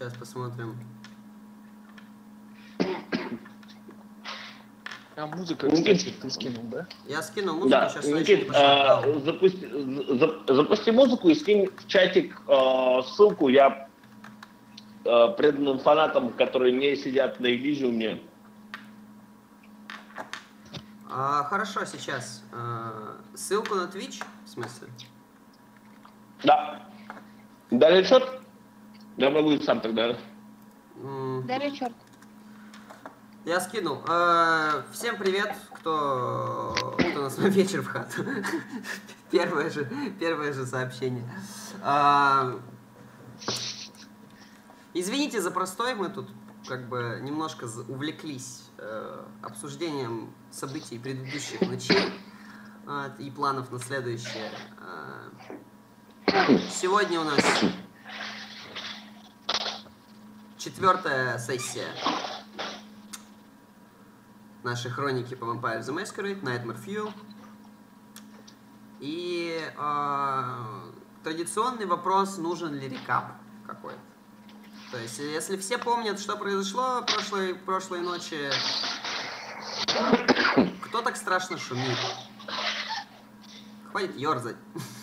Сейчас посмотрим. А музыка, кстати, ты скинул, да? Я скинул музыку, Да, сейчас она еще не Никит, пошла. запусти музыку и скинь в чатик ссылку. Я преданным фанатам, которые не сидят на Элизиуме. Хорошо, сейчас. Ссылку на Twitch, в смысле? Да. Далее счет? Я могу сам тогда. Далее черт. Я скинул. Всем привет, кто на свой вечер в хату. Первое же сообщение. Извините за простой, мы тут как бы немножко увлеклись обсуждением событий предыдущих ночей и планов на следующее. Сегодня у нас 4-я сессия нашей хроники по Vampire the Masquerade, Nightmare Fuel. И традиционный вопрос, нужен ли рекап какой-то. То есть, если все помнят, что произошло прошлой ночи, кто так страшно шумит? Хватит ерзать.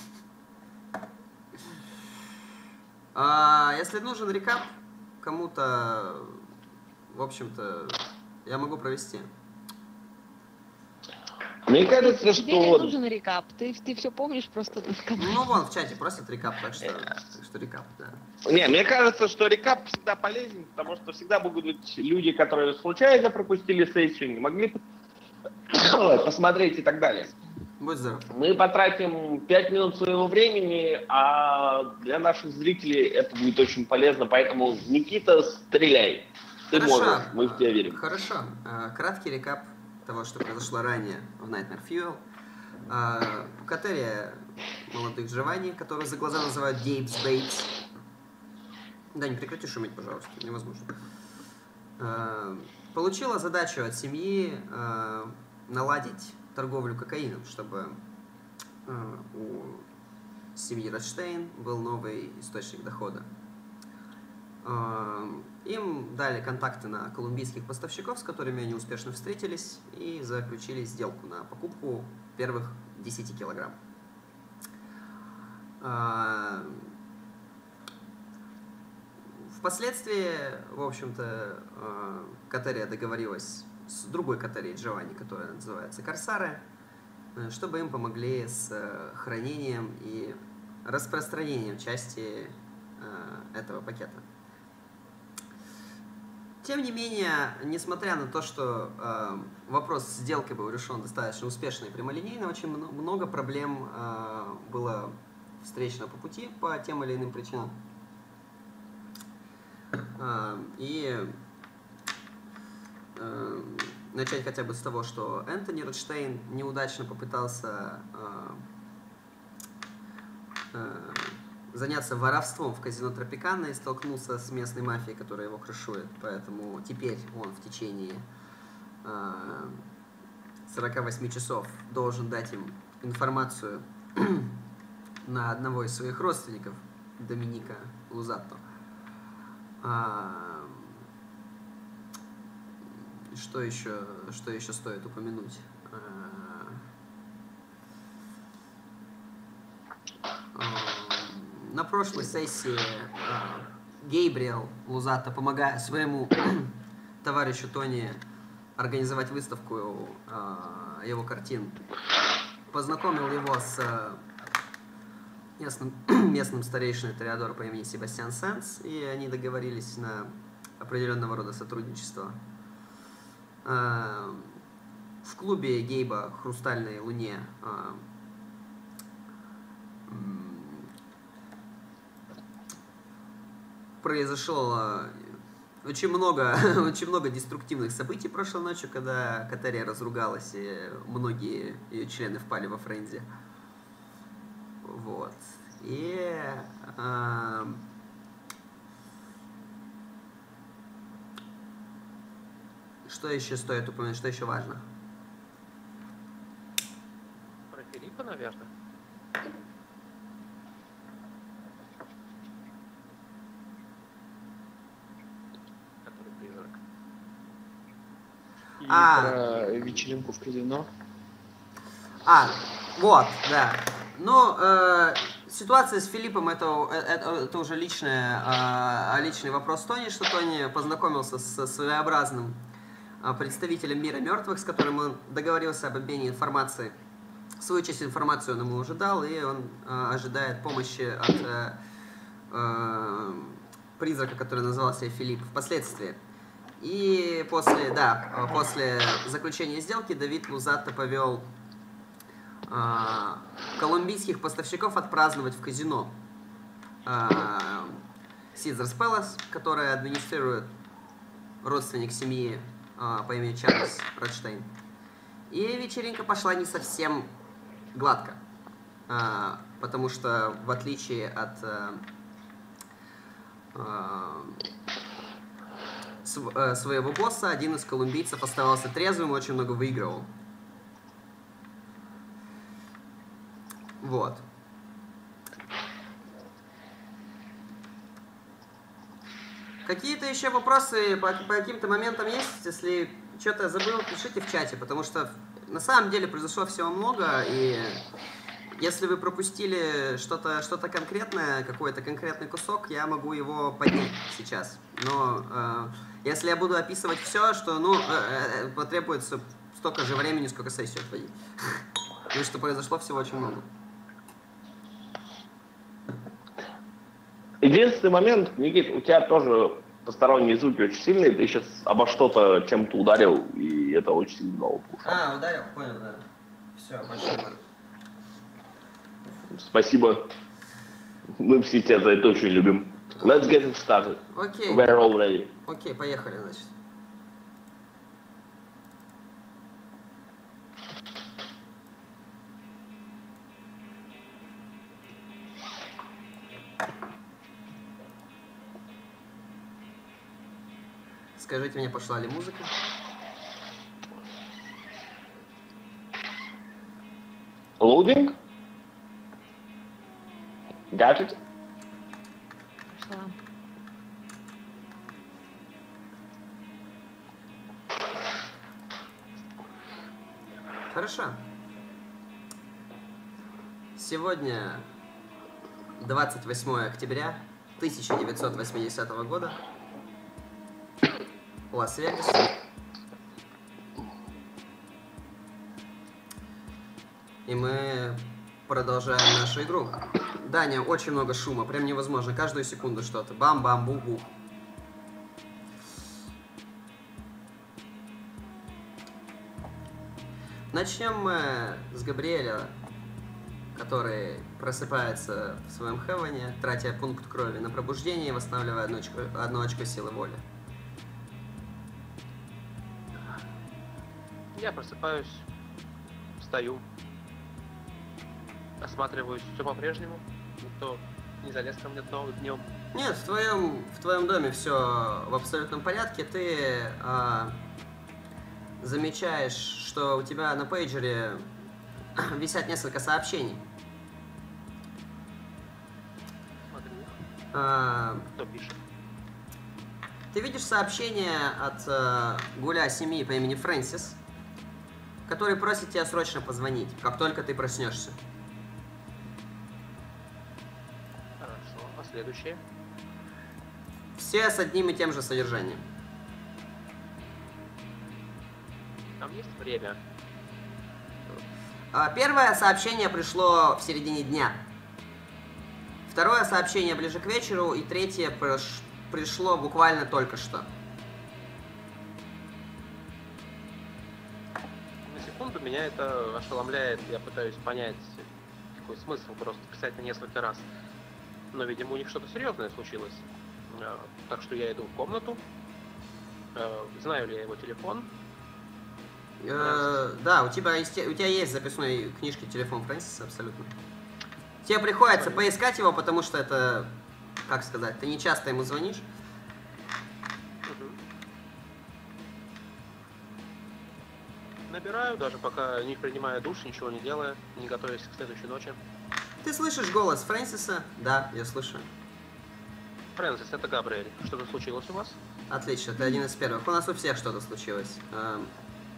Если нужен рекап кому-то, в общем-то, я могу провести. Мне кажется, Тебе не что... нужен рекап, ты все помнишь просто досконально. Ну, вон в чате просят рекап, так что рекап, да. Не, мне кажется, что рекап всегда полезен, потому что всегда будут люди, которые случайно пропустили сессию, не могли посмотреть и так далее. Будь здоров. Мы потратим 5 минут своего времени, а для наших зрителей это будет очень полезно, поэтому, Никита, стреляй. Ты можешь, мы в тебя верим. Хорошо. Краткий рекап того, что произошло ранее в Nightmare Fuel. Катерия молодых Джованни, которую за глаза называют Гейбс Бейтс. Да, не прекрати шуметь, пожалуйста, невозможно. Получила задачу от семьи наладить торговлю кокаином, чтобы у семьи Ротштейн был новый источник дохода. Им дали контакты на колумбийских поставщиков, с которыми они успешно встретились, и заключили сделку на покупку первых 10 килограмм. Впоследствии, в общем-то, Катерия договорилась с другой Катерией Джованни, которая называется Корсары, чтобы им помогли с хранением и распространением части этого пакета. Тем не менее, несмотря на то, что вопрос с сделкой был решен достаточно успешно и прямолинейно, очень много проблем было встречено по пути по тем или иным причинам. И начать хотя бы с того, что Энтони Ротштейн неудачно попытался заняться воровством в казино Тропикана и столкнулся с местной мафией, которая его крышует. Поэтому теперь он в течение 48 часов должен дать им информацию на одного из своих родственников, Доминика Лузатто. Что еще стоит упомянуть? На прошлой сессии Гейбриэл Лузатто, помогая своему товарищу Тони организовать выставку его картин, познакомил его с местным старейшиной Тореадора по имени Себастьян Сенс, и они договорились на определенного рода сотрудничество. В клубе Гейба «Хрустальной луне» произошло очень много деструктивных событий прошлой ночью, когда Катерия разругалась, и многие ее члены впали во френзи. Вот. И что еще стоит упомянуть, что еще важно? Про Филиппа, наверное. про вечеринку в казино. Вот, да. Ну, ситуация с Филиппом это уже личный вопрос Тони, что Тони познакомился со своеобразным представителем мира мертвых, с которым он договорился об обмене информацией. Свою часть информации он ему уже дал, и он ожидает помощи от призрака, который назывался Филипп, впоследствии. И после заключения сделки Давид Лузатто повел колумбийских поставщиков отпраздновать в казино Caesars Palace, которое администрирует родственник семьи по имени Чарльз Ротштейн. И вечеринка пошла не совсем гладко, потому что в отличие от своего босса, один из колумбийцев оставался трезвым и очень много выигрывал. Вот. Какие-то еще вопросы по каким-то моментам есть? Если что-то забыл, пишите в чате, потому что на самом деле произошло всего много, и если вы пропустили что-то конкретное, какой-то конкретный кусок, я могу его поднять сейчас. Но если я буду описывать все, что, потребуется столько же времени, сколько сессию отводить. Потому что произошло всего очень много. Единственный момент, Никит, у тебя тоже посторонние звуки очень сильные, ты сейчас обо что-то чем-то ударил, и это очень сильно голову ушел. Ударил? Понял, да. Все, большое. Спасибо. Мы все тебя за это очень любим. Let's get it started. Окей. We're all ready. Окей, поехали, значит. Скажите мне, пошла ли музыка? Loading? Got it? Пошла. Хорошо. Сегодня 28 октября 1980 года. Лас-Вегас. И мы продолжаем нашу игру. Даня, очень много шума, прям невозможно. Каждую секунду что-то. Бам-бам-бу-бу. Начнем мы с Габриэля, который просыпается в своем хевене, тратя пункт крови на пробуждение и восстанавливая одно очко силы воли. Я просыпаюсь, встаю, осматриваюсь, все по-прежнему, никто не залез ко мне днем. Нет, в твоем доме все в абсолютном порядке. Ты замечаешь, что у тебя на пейджере висят несколько сообщений. Смотрю, кто пишет. Ты видишь сообщение от гуля семьи по имени Фрэнсис, который просит тебя срочно позвонить, как только ты проснешься. Хорошо, а следующее? Все с одним и тем же содержанием. Там есть время? Первое сообщение пришло в середине дня. Второе сообщение ближе к вечеру. И третье пришло буквально только что. На секунду меня это ошеломляет. Я пытаюсь понять, какой смысл просто писать на несколько раз. Но, видимо, у них что-то серьезное случилось. Так что я иду в комнату. Знаю ли я его телефон? Да, у тебя есть в записной книжке телефон Фрэнсиса, абсолютно. Тебе приходится поискать его, потому что это, как сказать, ты не часто ему звонишь. Набираю, даже пока не принимая душ, ничего не делая, не готовясь к следующей ночи. Ты слышишь голос Фрэнсиса? Да, я слышу. Фрэнсис, это Габриэль. Что-то случилось у вас? Отлично, ты один из первых. У нас у всех что-то случилось.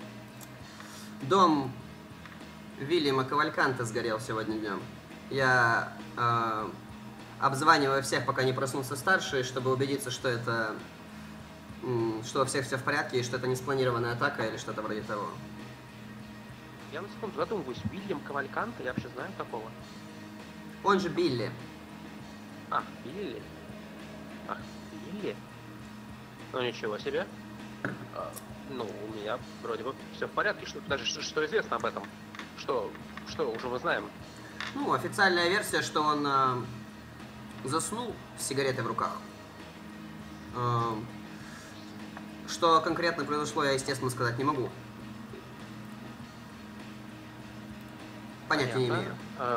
Дом Вильяма Кавальканта сгорел сегодня днем. Я обзваниваю всех, пока не проснулся старший, чтобы убедиться, что это... что у всех все в порядке, и что это не спланированная атака или что-то вроде того. Я на секунду задумываюсь, Вильям Кавальканта, я вообще знаю такого? Он же Билли. Ах, Билли. Ах, Билли. Ну ничего себе. Ну, у меня вроде бы все в порядке. Даже что известно об этом? Что уже мы знаем? Ну, официальная версия, что он заснул с сигаретой в руках. Что конкретно произошло, я, естественно, сказать не могу. Понятия не имею.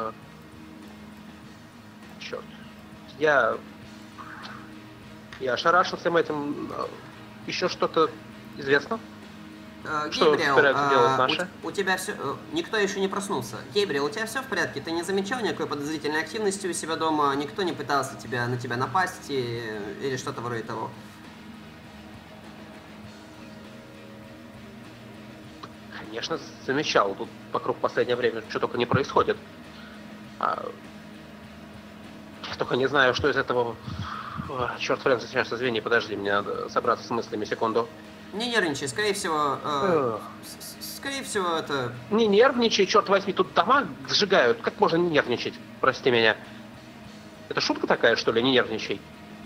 Черт. Я ошарашен всем этим. Еще что-то известно? Что собираются делать наши? У тебя все... Никто еще не проснулся. Гейбриэл, у тебя все в порядке? Ты не замечал никакой подозрительной активности у себя дома? Никто не пытался на тебя напасть или что-то вроде того? Конечно, замечал. Тут вокруг в последнее время что только не происходит. Только не знаю, что из этого... Черт, Фрэнсис, сейчас извини, подожди, мне надо собраться с мыслями, секунду. Не нервничай, скорее всего, это... Не нервничай, черт возьми, тут дома сжигают. Как можно не нервничать? Прости меня. Это шутка такая, что ли, не нервничай?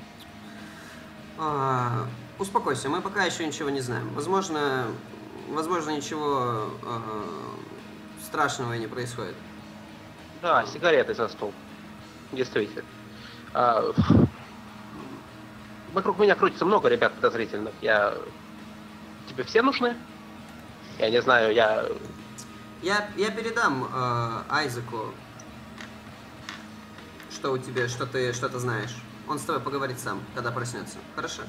Успокойся, мы пока еще ничего не знаем. Возможно, ничего страшного и не происходит. Да, сигареты за стол. Действительно. Вокруг меня крутится много ребят подозрительных. Тебе все нужны? Я не знаю, Я передам Айзеку, что у тебя, что ты что-то знаешь. Он с тобой поговорит сам, когда проснется. Хорошо?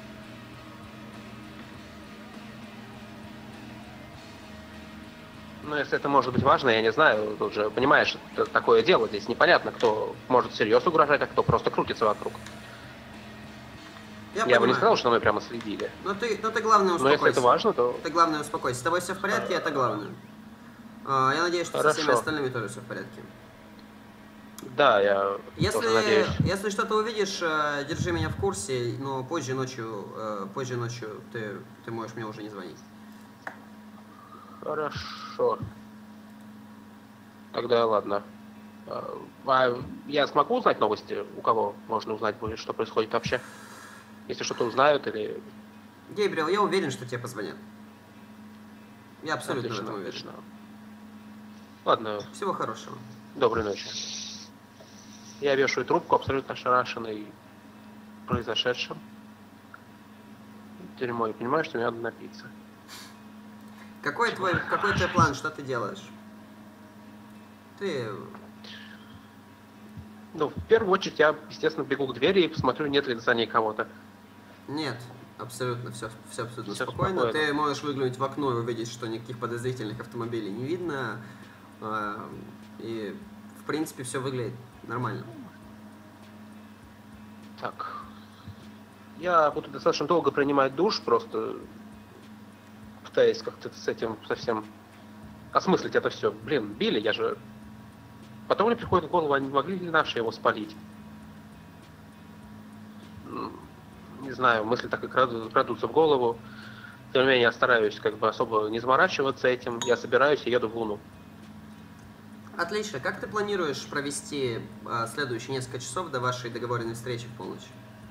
Ну, если это может быть важно, я не знаю. Тут же, понимаешь, это такое дело. Здесь непонятно, кто может всерьез угрожать, а кто просто крутится вокруг. Я бы не сказал, что мы прямо следили. Но ты главное, успокойся. Но если это важно, то... Ты главное, успокойся. С тобой все в порядке, это главное. Я надеюсь, что Хорошо. со всеми остальными тоже все в порядке. Да, я тоже надеюсь. Если что-то увидишь, держи меня в курсе, но позже ночью ты можешь мне уже не звонить. Хорошо. Тогда ладно. Я смогу узнать новости? У кого можно узнать будет, что происходит вообще? Если что-то узнают или... Гейбриэл, я уверен, что тебе позвонят. Я абсолютно Отлично, в этом уверен. отлично. Ладно. Всего хорошего. Доброй ночи. Я вешаю трубку, абсолютно ошарашенный произошедшим. Дерьмо, я понимаю, что мне надо напиться. Какой твой план, что ты делаешь? Ну, в первую очередь я, естественно, бегу к двери и посмотрю, нет ли за ней кого-то. Нет, абсолютно, все абсолютно Всё спокойно. спокойно. Ты можешь выглянуть в окно и увидеть, что никаких подозрительных автомобилей не видно. И, в принципе, все выглядит нормально. Так. Я буду достаточно долго принимать душ, просто пытаясь как-то с этим совсем осмыслить это все. Блин, Билли, я же... Потом мне приходит в голову, а не могли ли наши его спалить? Не знаю, мысли так и крадутся в голову. Тем не менее, я стараюсь как бы особо не заморачиваться этим. Я собираюсь и еду в Луну. Отлично. Как ты планируешь провести следующие несколько часов до вашей договоренной встречи в полночь?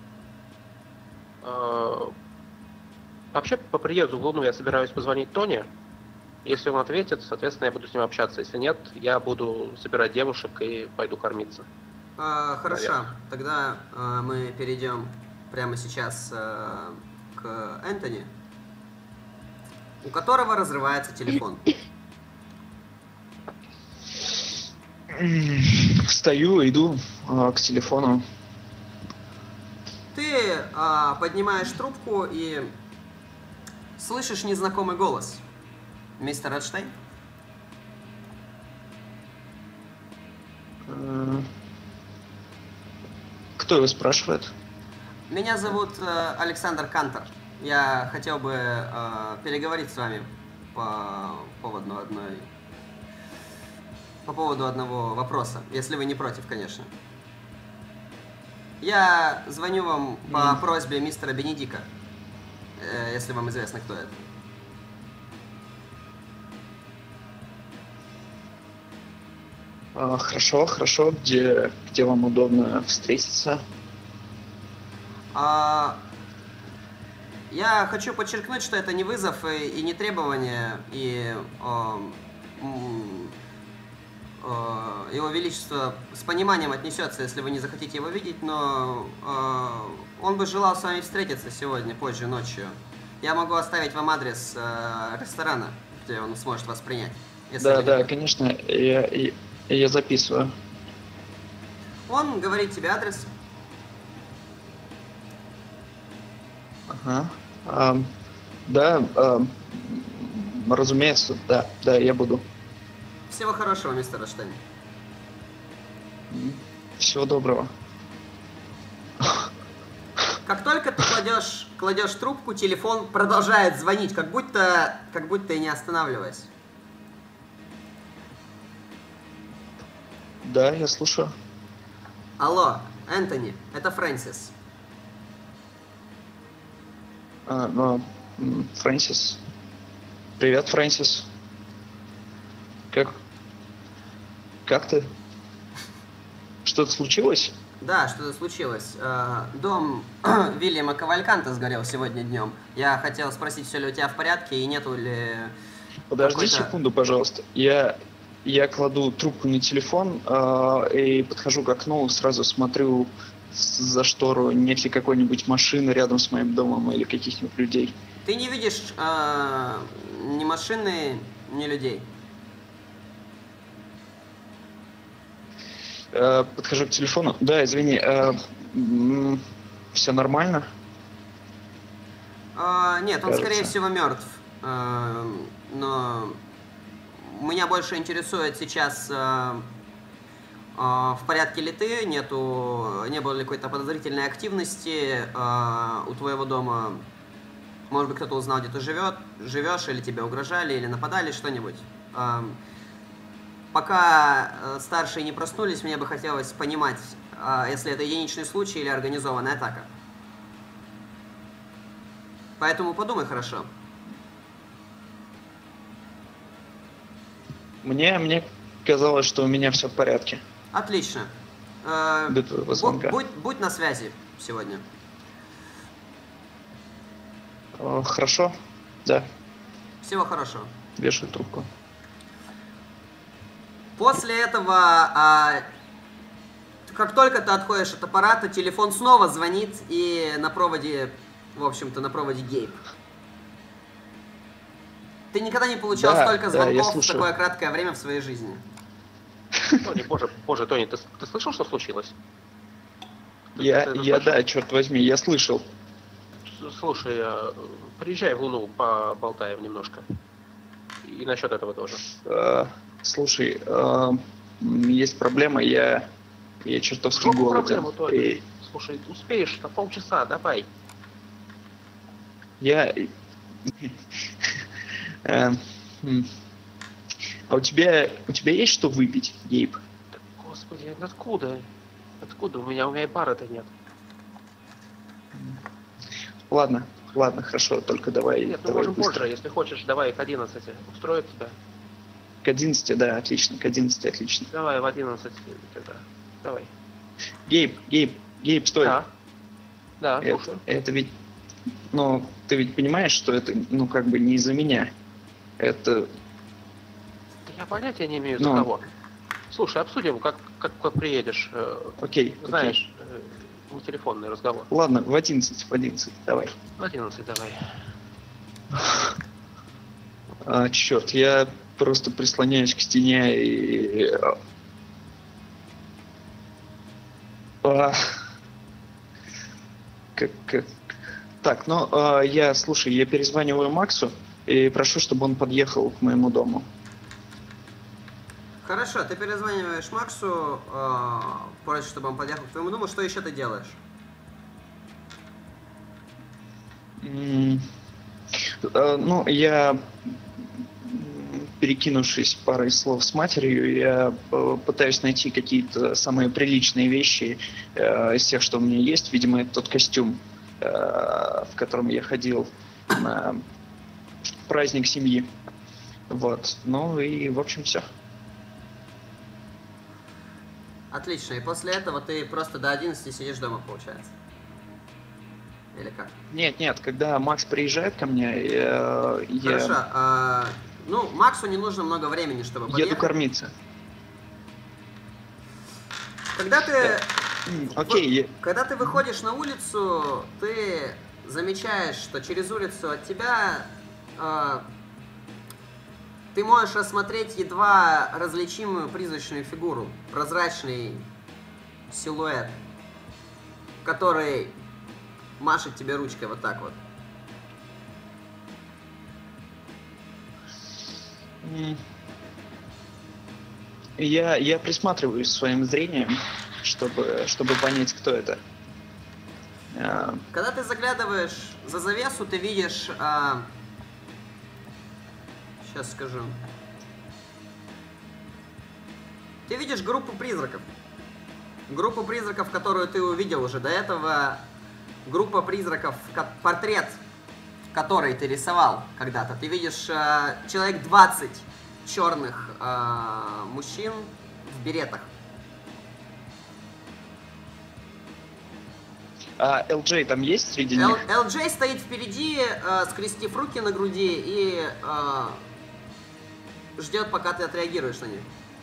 Вообще, по приезду в Луну я собираюсь позвонить Тони. Если он ответит, соответственно, я буду с ним общаться. Если нет, я буду собирать девушек и пойду кормиться. Хорошо. Наверх. Тогда мы перейдем прямо сейчас к Энтони, у которого разрывается телефон. Встаю, иду к телефону. Ты поднимаешь трубку и слышишь незнакомый голос. Мистер Эдштейн? Кто его спрашивает? Меня зовут Александр Кантор. Я хотел бы переговорить с вами по поводу одного вопроса, если вы не против, конечно. Я звоню вам по просьбе мистера Бенедика, если вам известно, кто это. Хорошо, хорошо. Где вам удобно встретиться? Я хочу подчеркнуть, что это не вызов и не требование, и Его Величество с пониманием отнесется, если вы не захотите его видеть, но он бы желал с вами встретиться сегодня, позже, ночью. Я могу оставить вам адрес ресторана, где он сможет вас принять. Да, конечно, я записываю. Он говорит тебе адрес. Ага. Да, разумеется, да, я буду. Всего хорошего, мистер Эштейн. Всего доброго. Как только ты кладешь трубку, телефон продолжает звонить, как будто и не останавливаясь. Да, я слушаю. Алло, Энтони, это Фрэнсис. Фрэнсис. Привет, Фрэнсис. Как ты? Что-то случилось? Да, что-то случилось. Дом Вильяма Кавальканта сгорел сегодня днем. Я хотел спросить, все ли у тебя в порядке и нету ли... Подожди секунду, пожалуйста. Я кладу трубку на телефон и подхожу к окну, сразу смотрю за штору, нет ли какой-нибудь машины рядом с моим домом или каких-нибудь людей. Ты не видишь ни машины, ни людей? Подхожу к телефону. Да, извини, все нормально? Нет, он, скорее всего, мертв. Но меня больше интересует сейчас, в порядке ли ты, не было ли какой-то подозрительной активности у твоего дома. Может быть, кто-то узнал, где ты живешь, или тебе угрожали, или нападали, что-нибудь. Пока старшие не проснулись, мне бы хотелось понимать, если это единичный случай или организованная атака. Поэтому подумай хорошо. Мне казалось, что у меня все в порядке. Отлично. До твоего звонка. Будь на связи сегодня. Хорошо, да. Всего хорошего. Вешаю трубку. После этого, как только ты отходишь от аппарата, телефон снова звонит, и на проводе, в общем-то, Гейб. Ты никогда не получал столько звонков в такое краткое время в своей жизни. Тони, боже, Тони, ты слышал, что случилось? Да, черт возьми, я слышал. Слушай, приезжай в Луну, поболтаем немножко. И насчет этого тоже. Слушай, есть проблема, я чертовски голоден. Проблему, Тони? Слушай, успеешь на полчаса, давай. А у тебя есть что выпить, Гейб? Да, господи, откуда? Откуда? У меня и бара-то нет. Ладно, хорошо, только давай. Нет, давай можем быстро. позже, если хочешь, давай к 11. Устроит тебя? К 11, да, отлично, к 11, отлично. Давай в 11 тогда. Давай. Гейб, стой. Да, слушаю. Это ведь, ты ведь понимаешь, что это, как бы не из-за меня. Это... Я понятия не имею, за кого. Слушай, обсудим, как приедешь. Окей. Знаешь, телефонный разговор. Ладно, в 11, давай. В 11 давай. Черт, я просто прислоняюсь к стене и... Так, я перезваниваю Максу и прошу, чтобы он подъехал к моему дому. Хорошо, ты перезваниваешь Максу, просишь, чтобы он подъехал к твоему дому. Что еще ты делаешь? перекинувшись парой слов с матерью, я пытаюсь найти какие-то самые приличные вещи из тех, что у меня есть. Видимо, это тот костюм, в котором я ходил на праздник семьи. Вот. Ну и, в общем, все. Отлично. И после этого ты просто до 11 сидишь дома, получается? Или как? Нет, когда Макс приезжает ко мне, Хорошо. Ну, Максу не нужно много времени, чтобы подъехать. еду кормиться. Когда ты... Окей. Когда ты выходишь на улицу, ты замечаешь, что через улицу от тебя ты можешь рассмотреть едва различимую призрачную фигуру, прозрачный силуэт, который машет тебе ручкой вот так вот. Я присматриваюсь своим зрением, чтобы понять, кто это. Когда ты заглядываешь за завесу, ты видишь... сейчас скажу. Ты видишь группу призраков. Группу призраков, которую ты увидел уже до этого. Группа призраков, портрет, который ты рисовал когда-то. Ты видишь человек 20 черных мужчин в беретах. А LJ там есть среди них? LJ стоит впереди, скрестив руки на груди и ждет, пока ты отреагируешь на них.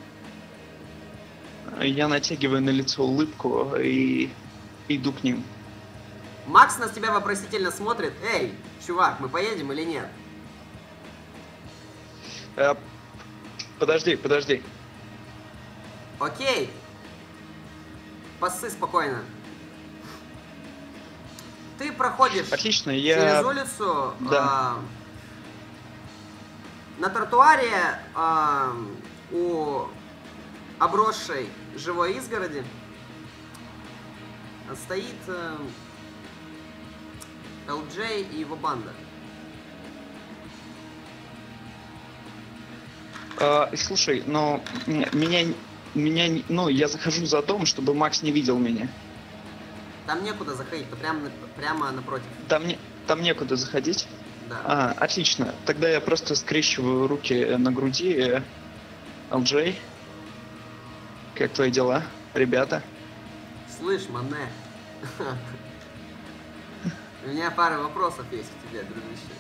Я натягиваю на лицо улыбку и иду к ним. Макс на тебя вопросительно смотрит. Эй, чувак, мы поедем или нет? Подожди. Окей. Поссы спокойно. Ты проходишь Отлично, через улицу. Да. На тротуаре у обросшей живой изгороди стоит LJ и его банда. Слушай, но я захожу за дом, чтобы Макс не видел меня. Там некуда заходить, то прямо напротив. Там некуда заходить? Да. Отлично. Тогда я просто скрещиваю руки на груди. LJ, как твои дела, ребята? Слышь, Мане, у меня пара вопросов есть к тебе, дружище.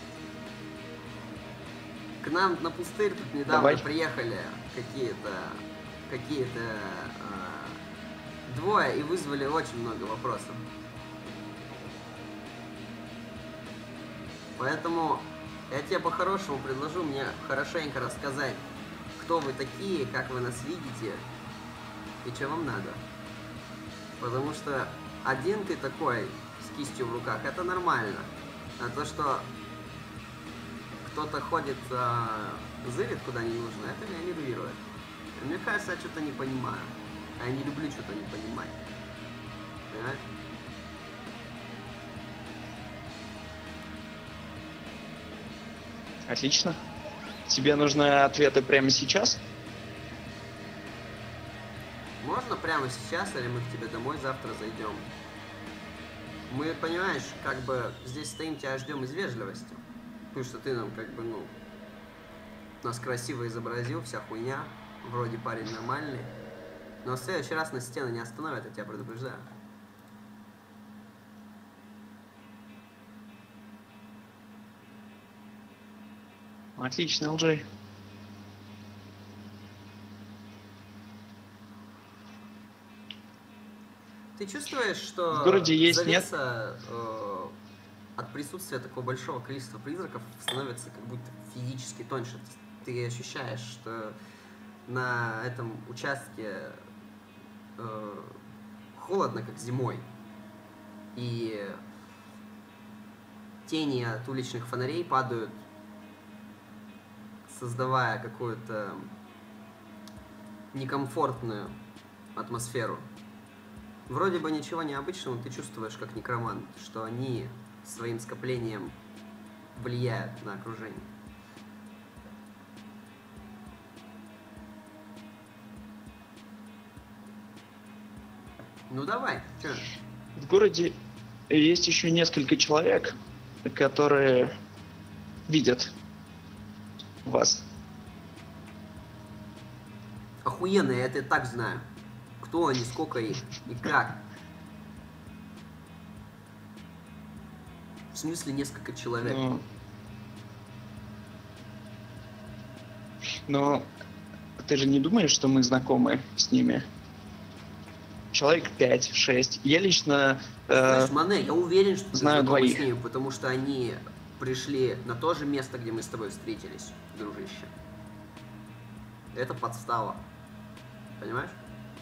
К нам на пустырь тут недавно приехали какие-то двое и вызвали очень много вопросов. Поэтому я тебе по-хорошему предложу мне хорошенько рассказать, кто вы такие, как вы нас видите и что вам надо. Потому что один ты такой с кистью в руках, это нормально. А то, что кто-то ходит, зырит куда не нужно, это меня нервирует. И мне кажется, я что-то не понимаю. А я не люблю что-то не понимать. Понимаешь? Отлично. Тебе нужны ответы прямо сейчас? Можно прямо сейчас, или мы к тебе домой завтра зайдем? Мы, понимаешь, как бы здесь стоим, тебя ждем из вежливости. Потому что ты нам как бы, нас красиво изобразил, вся хуйня. Вроде парень нормальный. Но в следующий раз на стены не остановят, я тебя предупреждаю. Отлично, LJ. Ты чувствуешь, что в городе есть, завеса от присутствия такого большого количества призраков становится как будто физически тоньше? Ты ощущаешь, что на этом участке холодно, как зимой, и тени от уличных фонарей падают, создавая какую-то некомфортную атмосферу. Вроде бы ничего необычного, но ты чувствуешь, как некромант, что они своим скоплением влияют на окружение. Ну давай, чё? В городе есть еще несколько человек, которые видят вас. Охуенно, я это и так знаю. Кто они, сколько их и как. В смысле несколько человек? Но ты же не думаешь, что мы знакомы с ними? Человек 5-6. Я лично Слышь, Мане, я уверен, что ты знаю знакомы двоих. с ними, потому что они пришли на то же место, где мы с тобой встретились, дружище. Это подстава. Понимаешь?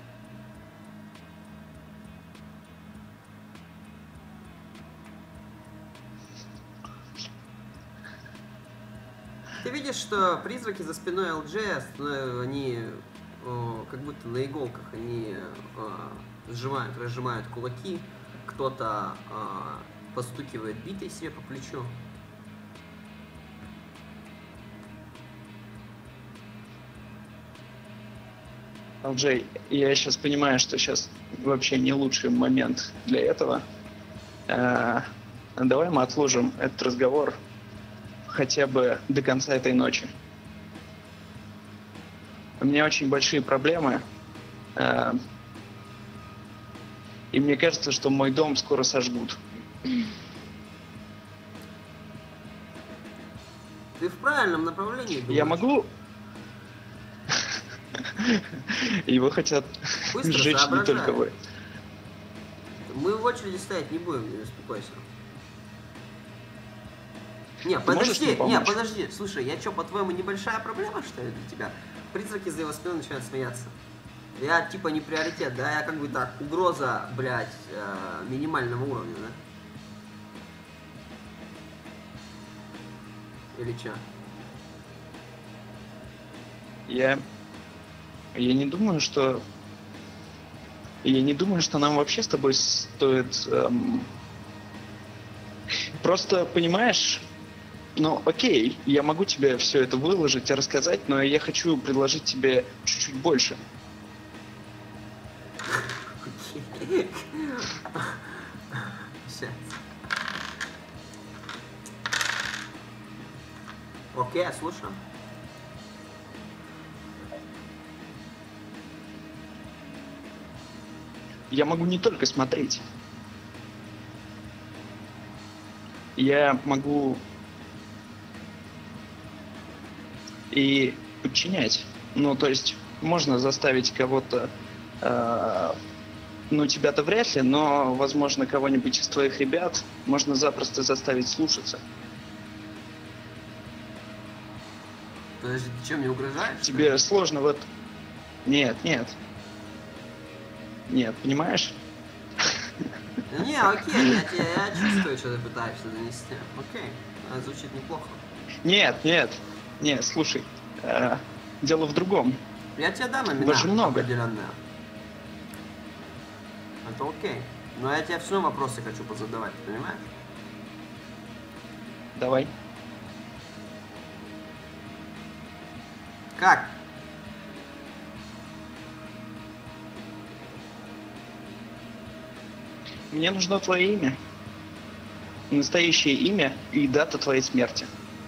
Ты видишь, что призраки за спиной LJ, они как будто на иголках, они разжимают кулаки, кто-то постукивает битой себе по плечу. LJ, я сейчас понимаю, что сейчас вообще не лучший момент для этого. Давай мы отложим этот разговор хотя бы до конца этой ночи. У меня очень большие проблемы. И мне кажется, что мой дом скоро сожгут. Ты в правильном направлении думаешь. Я могу... Его хотят Быстро сжечь не соображай. только вы. Мы в очереди стоять не будем, не беспокойся. Не, можешь мне помочь? подожди. Слушай, я что, по-твоему, небольшая проблема, что ли, для тебя? Призраки за его спиной начинают смеяться. Я типа не приоритет, да? Я как бы так, угроза, блядь, минимального уровня, да? Или что? Я не думаю, что... Я не думаю, что нам вообще с тобой стоит... Просто, понимаешь... Ну, окей, я могу тебе все это выложить и рассказать, но я хочу предложить тебе чуть-чуть больше. Окей, я слушаю. Я могу не только смотреть. Я могу и подчинять. Ну, то есть, можно заставить кого-то... ну, тебя-то вряд ли, но, возможно, кого-нибудь из твоих ребят можно запросто заставить слушаться. Подожди, ты что, мне угрожаешь? Тебе сложно вот... Нет. Нет, понимаешь? Не, окей, я чувствую, что ты пытаешься донести. Окей, звучит неплохо. Нет, слушай, дело в другом. Я тебе дам имена Вас же много. определенные. Это окей. Но я тебе все равно вопросы хочу позадавать, ты понимаешь? Давай. Как? Мне нужно твое имя. Настоящее имя и дата твоей смерти.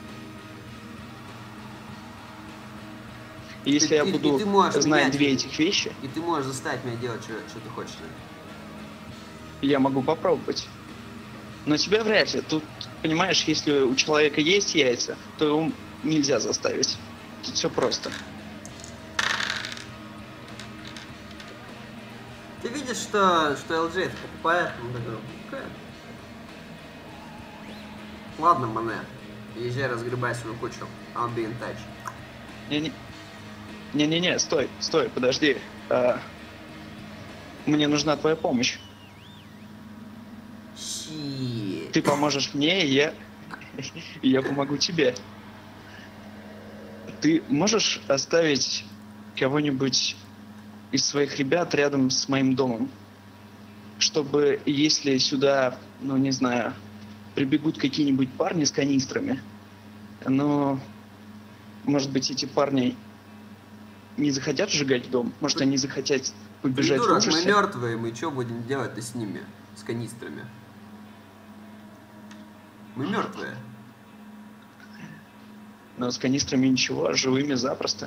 И если я буду знать две этих вещи... И ты можешь заставить меня делать, что ты хочешь. Я могу попробовать. Но тебя вряд ли. Тут, понимаешь, если у человека есть яйца, то его нельзя заставить. Тут все просто. Ты видишь, что LJ это покупает? Он такой, окей. Ладно, Мане, езжай, разгребай свою кучу. I'll be in touch. Не-не-не, стой, подожди. Мне нужна твоя помощь. Щит. Ты поможешь мне, и я помогу тебе. Ты можешь оставить кого-нибудь из своих ребят рядом с моим домом? Чтобы, если сюда, ну, не знаю, прибегут какие-нибудь парни с канистрами, но, может быть, эти парни не захотят сжигать дом? Может, они захотят побежать в Придурок, мы ужасе. мертвые, мы что будем делать-то с ними? С канистрами? Мы мертвые. Но с канистрами ничего, а живыми запросто.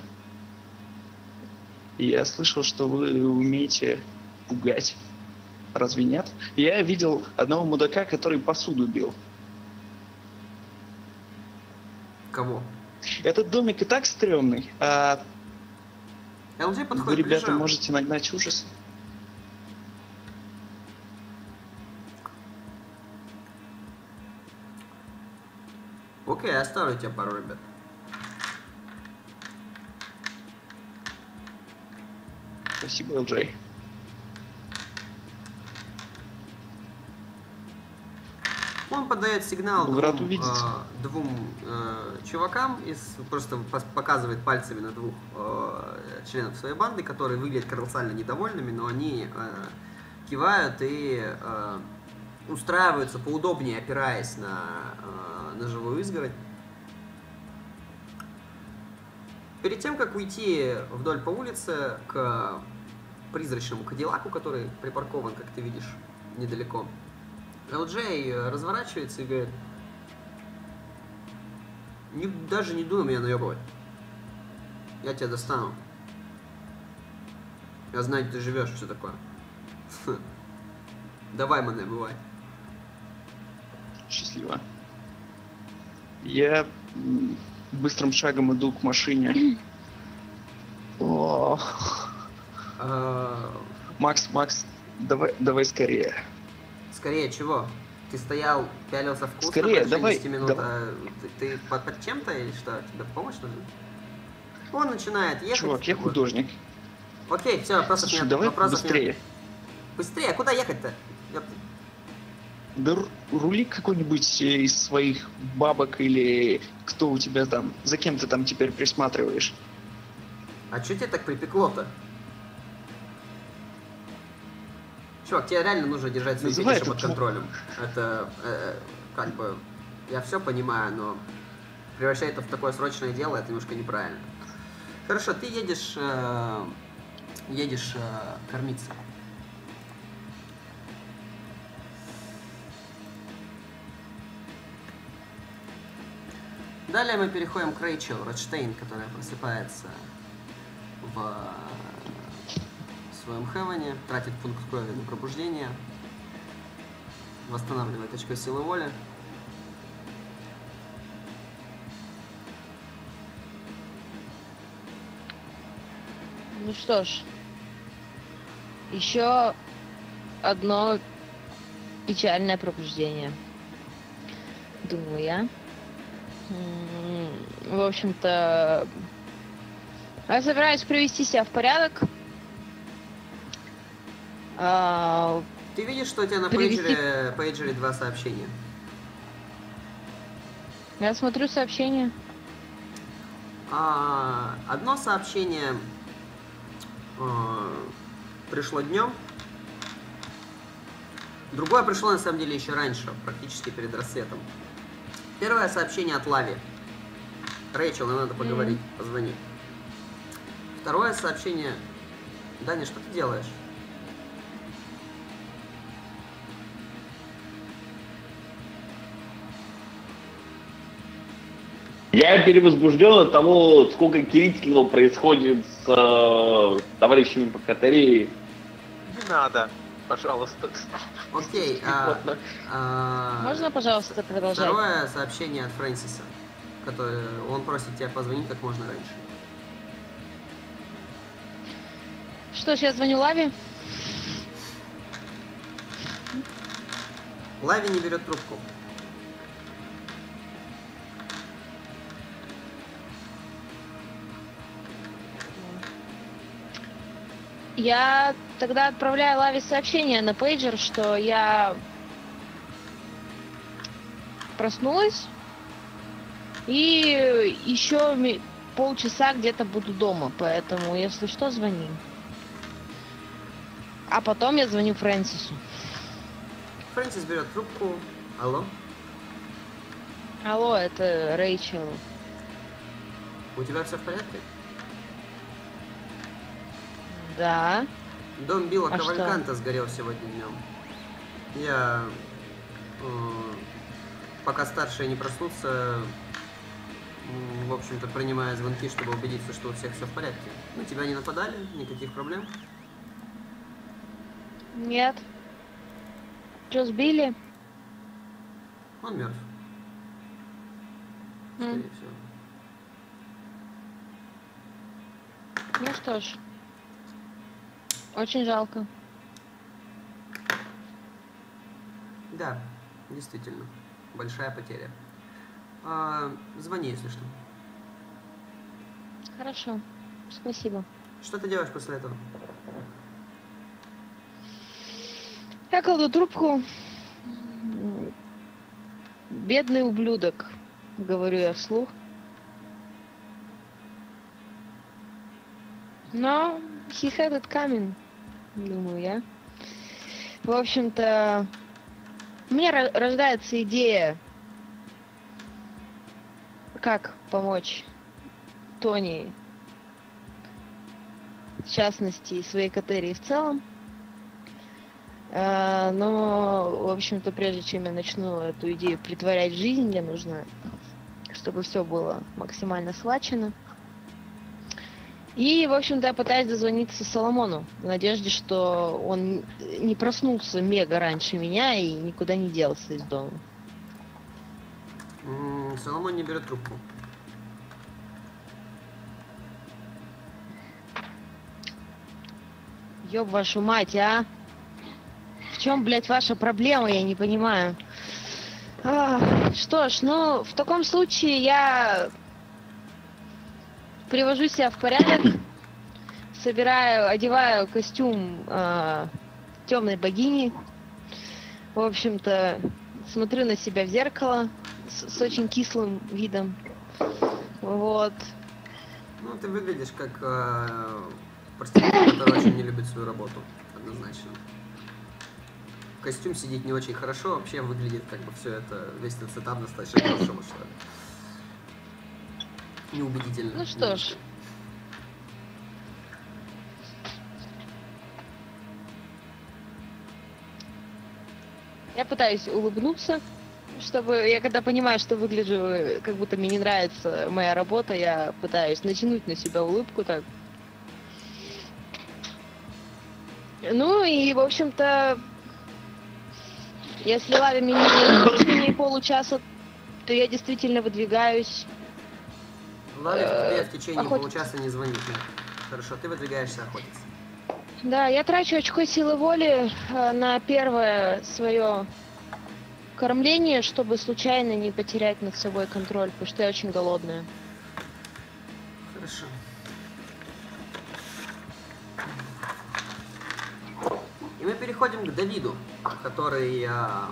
И я слышал, что вы умеете пугать. Разве нет? Я видел одного мудака, который посуду бил. Кого? Этот домик и так стрёмный, а LG вы, подходит ребята, ближе. можете нагнать ужас. Окей, я оставлю тебе пару ребят. Спасибо, LJ. Он подает сигнал Был рад увидеть. двум чувакам, просто показывает пальцами на двух членов своей банды, которые выглядят колоссально недовольными, но они кивают и устраиваются поудобнее, опираясь на живую изгородь. Перед тем, как уйти вдоль по улице к призрачному кадиллаку, который припаркован, как ты видишь, недалеко, LJ разворачивается и говорит: даже не думай меня наебывать. Я тебя достану. Я знаю, где ты живешь, все такое. Давай, мане, бывай. Счастливо. Я быстрым шагом иду к машине. О, Макс, давай скорее. Скорее чего? Ты стоял, пялился в куст Скорее, на протяжении 10 минут, давай. а ты под чем-то или что? Тебе помощь нужна? Он начинает ехать. Чувак, я художник. Окей, все, вопросов Слушай, нет. давай Вопросов быстрее. Нет. Быстрее, а куда ехать-то? Да рули какой-нибудь из своих бабок или кто у тебя там, за кем ты там теперь присматриваешь. А что тебе так припекло-то? Чувак, тебе реально нужно держать свои Называй фетиши это под контролем. Это, как бы, я все понимаю, но превращать это в такое срочное дело, это немножко неправильно. Хорошо, ты едешь кормиться. Далее мы переходим к Рэйчел Ротштейн, которая просыпается в своем хевене, тратит пункт крови на пробуждение, восстанавливает очко силы воли. Ну что ж, еще одно печальное пробуждение, думаю я. В общем-то, я собираюсь привести себя в порядок. Ты видишь, что у тебя на пейджере 2 сообщения? Я смотрю сообщение. Одно сообщение пришло днем, другое пришло на самом деле еще раньше, практически перед рассветом. Первое сообщение от Лави. Рэйчел, нам надо поговорить, позвони. Второе сообщение. Даня, что ты делаешь? Я перевозбужден от того, сколько кирительного происходит с товарищами по катерии. Не надо, пожалуйста. Окей. Можно, пожалуйста, продолжать? Второе сообщение от Фрэнсиса, он просит тебя позвонить как можно раньше. Что ж, я звоню Лаве. Лави не берет трубку. Я тогда отправляю Лаве сообщение на пейджер, что я проснулась и еще полчаса где-то буду дома, поэтому, если что, звони. А потом я звоню Фрэнсису. Фрэнсис берет трубку. Алло? Алло, это Рэйчел. У тебя все в порядке? Да. Дом Билла А Кавальканта сгорел сегодня днем. Я, пока старшие не проснутся, в общем-то, принимаю звонки, чтобы убедиться, что у всех все в порядке. На тебя не нападали? Никаких проблем? Нет. Что, сбили? Он мертв. Скорее всего. Ну что ж. Очень жалко. Да, действительно. Большая потеря. Звони, если что. Хорошо. Спасибо. Что ты делаешь после этого? Я кладу трубку. Бедный ублюдок, говорю я вслух. Но he had it coming, думаю я. В общем-то, у меня рождается идея, как помочь Тони, в частности, и своей Катерии в целом. Но, в общем-то, прежде чем я начну эту идею претворять в жизнь, мне нужно, чтобы все было максимально схвачено. И, в общем-то, я пытаюсь дозвониться Соломону в надежде, что он не проснулся мега раньше меня и никуда не делся из дома. Соломон не берет трубку. Ёб вашу мать, а! В чем, блядь, ваша проблема, я не понимаю. Что ж, ну, в таком случае я привожу себя в порядок, одеваю костюм темной богини. В общем-то, смотрю на себя в зеркало с очень кислым видом. Вот. Ну, ты выглядишь как проститутка, которая очень не любит свою работу, однозначно. Костюм сидит не очень хорошо, вообще выглядит как бы все это, весь этот сетап достаточно хорошо, что неубедительно. Ну что ж. Я пытаюсь улыбнуться, чтобы я когда понимаю, что выгляжу, как будто мне не нравится моя работа, я пытаюсь натянуть на себя улыбку так. Ну и, в общем-то, если Лави меня не в течение получаса, то я действительно выдвигаюсь. Лави тебе в течение получаса не звонит. Хорошо, ты выдвигаешься охотиться. Да, я трачу очко силы воли на первое свое кормление, чтобы случайно не потерять над собой контроль, потому что я очень голодная. Хорошо. И мы переходим к Давиду, который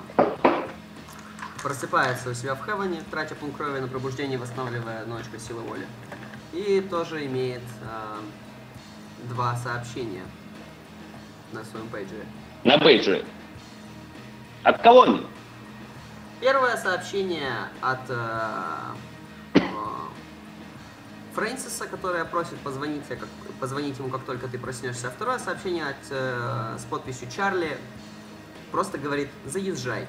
просыпается у себя в Хевене, тратя пункт крови на пробуждение, восстанавливая одно очко силы воли. И тоже имеет 2 сообщения на своем пейджере. На пейджере? От кого? Первое сообщение от Фрэнсиса, которая просит позвонить ему, как только ты проснешься. А второе сообщение с подписью Чарли просто говорит: заезжай.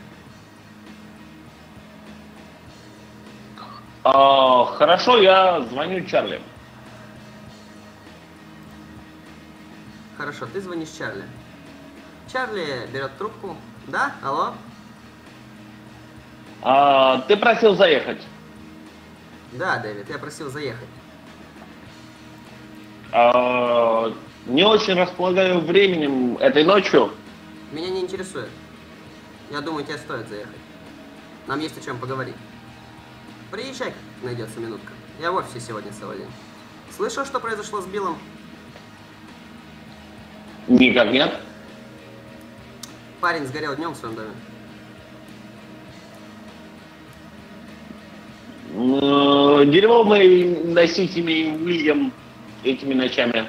Хорошо, я звоню Чарли. Хорошо, ты звонишь Чарли. Чарли берет трубку. Да? Алло? Ты просил заехать. Да, Дэвид, я просил заехать. Не очень располагаю временем этой ночью. Меня не интересует. Я думаю, тебе стоит заехать. Нам есть о чем поговорить. Приезжай, как найдется минутка. Я в офисе сегодня целый день. Слышал, что произошло с Биллом? Никак нет. Парень сгорел днем в своем доме. Дерьмо мы носить ими Уильям этими ночами.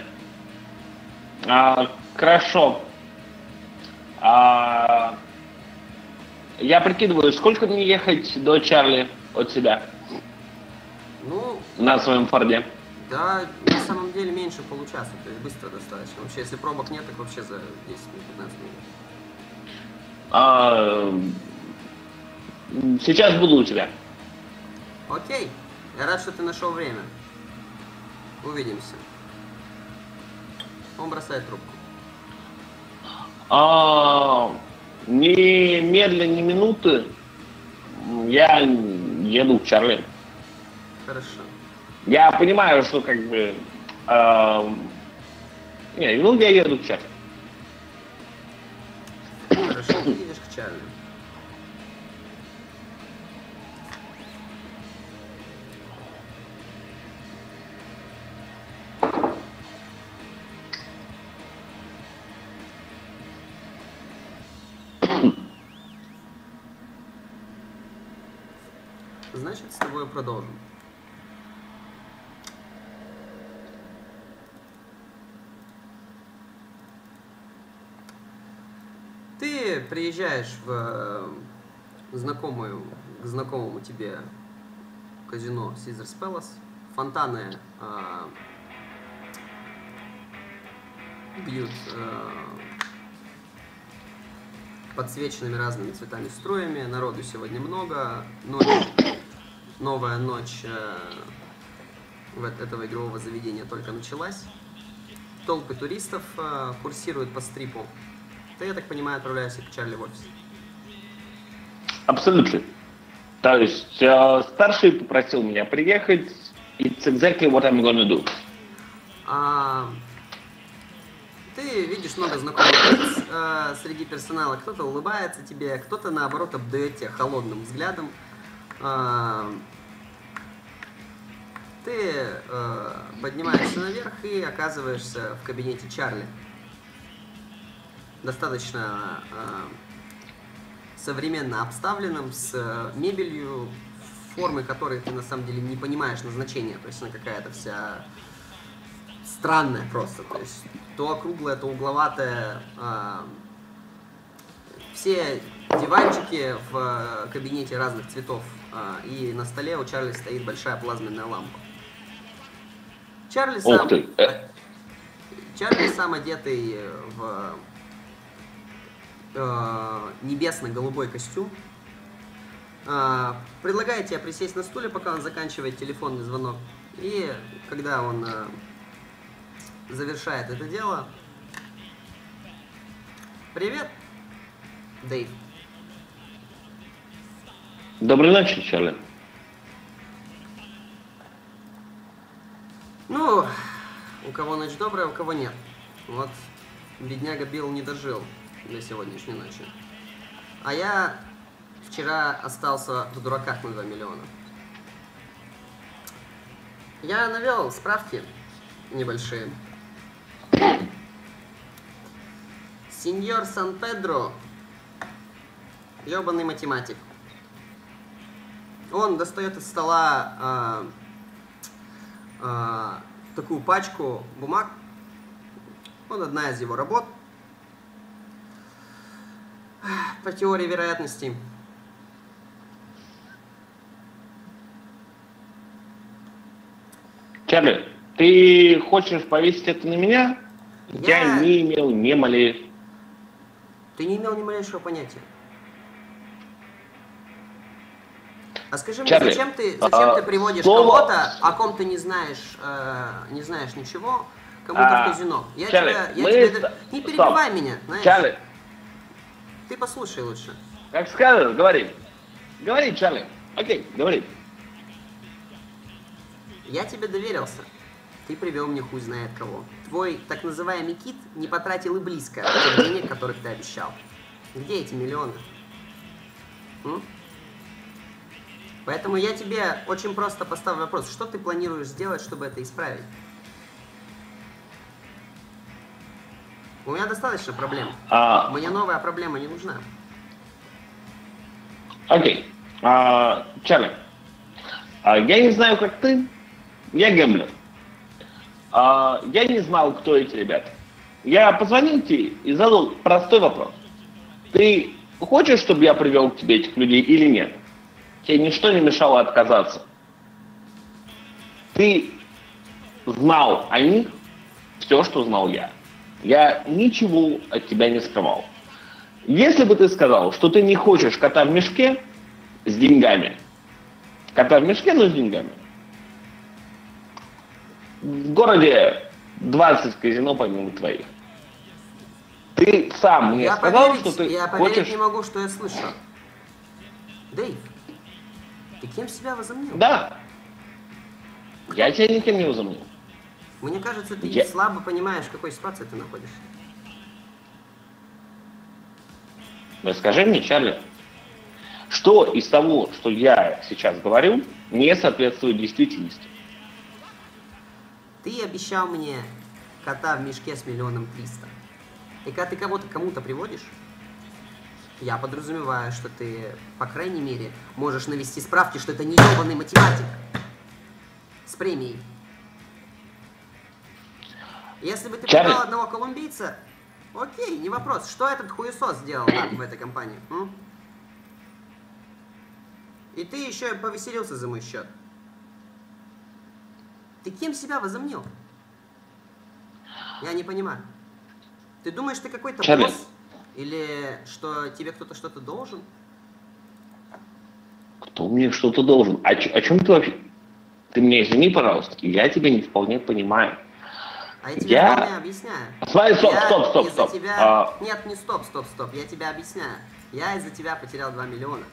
Хорошо. Я прикидываю, сколько мне ехать до Чарли от себя? Ну, на своем Форде. Да, на самом деле меньше получаса, то есть быстро достаточно. Вообще, если пробок нет, так вообще за 10-15 минут. Сейчас буду у тебя. Окей. Я рад, что ты нашел время. Увидимся. Он бросает трубку. Ни медленно, ни минуты. Я еду к Чарли. Хорошо. Я понимаю, что как бы... я еду к Чарли. Хорошо, ты едешь к Чарли. Значит, с тобой продолжим. Ты приезжаешь к знакомому тебе казино Caesars Palace. Фонтаны бьют подсвеченными разными цветами струями. Народу сегодня много. Новая ночь этого игрового заведения только началась. Толпы туристов курсируют по стрипу. Ты, я так понимаю, отправляешься к Чарли в офис. Абсолютно. То есть старший попросил меня приехать. It's exactly what I'm gonna do. Ты видишь много знакомых лиц среди персонала. Кто-то улыбается тебе, кто-то, наоборот, обдает тебя холодным взглядом. Ты поднимаешься наверх и оказываешься в кабинете Чарли. Достаточно современно обставленным, с мебелью, формы которой ты на самом деле не понимаешь назначения. То есть она какая-то вся странная просто. То есть то округлая, то угловатая. Все диванчики в кабинете разных цветов. И на столе у Чарли стоит большая плазменная лампа. Чарли сам одетый в небесно-голубой костюм. Предлагает тебе присесть на стуле, пока он заканчивает телефонный звонок. И когда он завершает это дело... Привет, Дэйв. Доброй ночи, Чарли. Ну, у кого ночь добрая, у кого нет. Вот бедняга Билл не дожил до сегодняшней ночи. А я вчера остался в дураках на 2 миллиона. Я навел справки небольшие. Сеньор Сан-Педро, ёбаный математик. Он достает из стола такую пачку бумаг. Вот одна из его работ по теории вероятностей. Чарли, ты хочешь повесить это на меня? Я не имел ни малейшего. Ты не имел ни малейшего понятия. А скажи Чарли, мне, зачем ты приводишь кого-то, о ком ты не знаешь ничего, кому-то в казино? Не перебивай меня, знаешь. Чарли. Ты послушай лучше. Как сказано, говори. Говори, Чарли. Окей, говори. Я тебе доверился. Ты привел мне хуй знает кого. Твой так называемый кит не потратил и близко тех денег, которых ты обещал. Где эти миллионы? Поэтому я тебе очень просто поставлю вопрос. Что ты планируешь сделать, чтобы это исправить? У меня достаточно проблем. Мне новая проблема не нужна. Окей. Чарли, я не знаю, как ты. Я гэмблер. Я не знал, кто эти ребята. Я позвонил тебе и задал простой вопрос. Ты хочешь, чтобы я привел к тебе этих людей или нет? Тебе ничто не мешало отказаться. Ты знал о них все, что знал я. Я ничего от тебя не скрывал. Если бы ты сказал, что ты не хочешь кота в мешке с деньгами, кота в мешке, но с деньгами, в городе 20 казино помимо твоих. Ты сам мне сказал, что ты я хочешь... поверить не могу, что я слышу. Дэйв, ты кем себя возомнил? Да. Я тебя никем не возомнил. Мне кажется, ты слабо понимаешь, в какой ситуации ты находишься. Скажи мне, Чарли, что из того, что я сейчас говорю, не соответствует действительности? Ты обещал мне кота в мешке с 1 300 000. И когда ты кому-то приводишь, я подразумеваю, что ты, по крайней мере, можешь навести справки, что это не ебаный математик с премией. Если бы ты продал одного колумбийца, окей, не вопрос. Что этот хуесос сделал в этой компании? И ты еще повеселился за мой счет. Ты кем себя возомнил? Я не понимаю. Ты думаешь, ты какой-то босс? Или что тебе кто-то что-то должен? Кто мне что-то должен? О чем ты вообще? Ты меня извини, пожалуйста, я тебя не вполне понимаю. А я тебе вполне объясняю. Смотри, стоп. Тебя... Нет, не стоп. Я тебя объясняю. Я из-за тебя потерял 2 миллиона.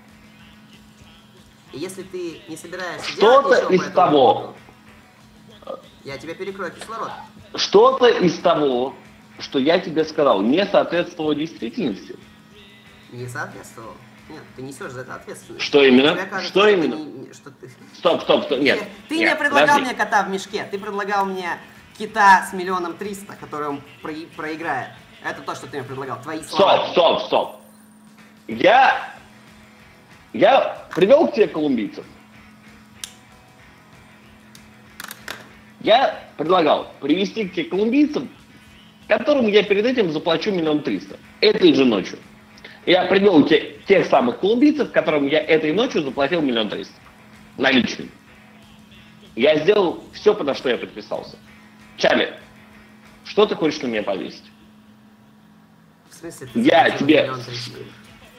И если ты не собираешься делать ничего из того... Я тебе перекрою кислород. Что-то из того, что я тебе сказал, не соответствовало действительности? Не соответствовало. Нет, ты несешь за это ответственность. Что именно? Кажется, что именно? Стоп. Нет. Ты не предлагал мне кота в мешке. Ты предлагал мне кита с 1 300 000, который он проиграет. Это то, что ты мне предлагал. Твои слова. Стоп. Я привел к тебе колумбийцев. Я предлагал привести к тебе колумбийцев, которым я перед этим заплачу 1 300 000 этой же ночью. Я привел тех самых колумбийцев, которым я этой ночью заплатил 1 300 000 наличными. Я сделал все, подо что я подписался. Чарли, что ты хочешь на меня повесить? В смысле, ты я тебе... 1 300 000?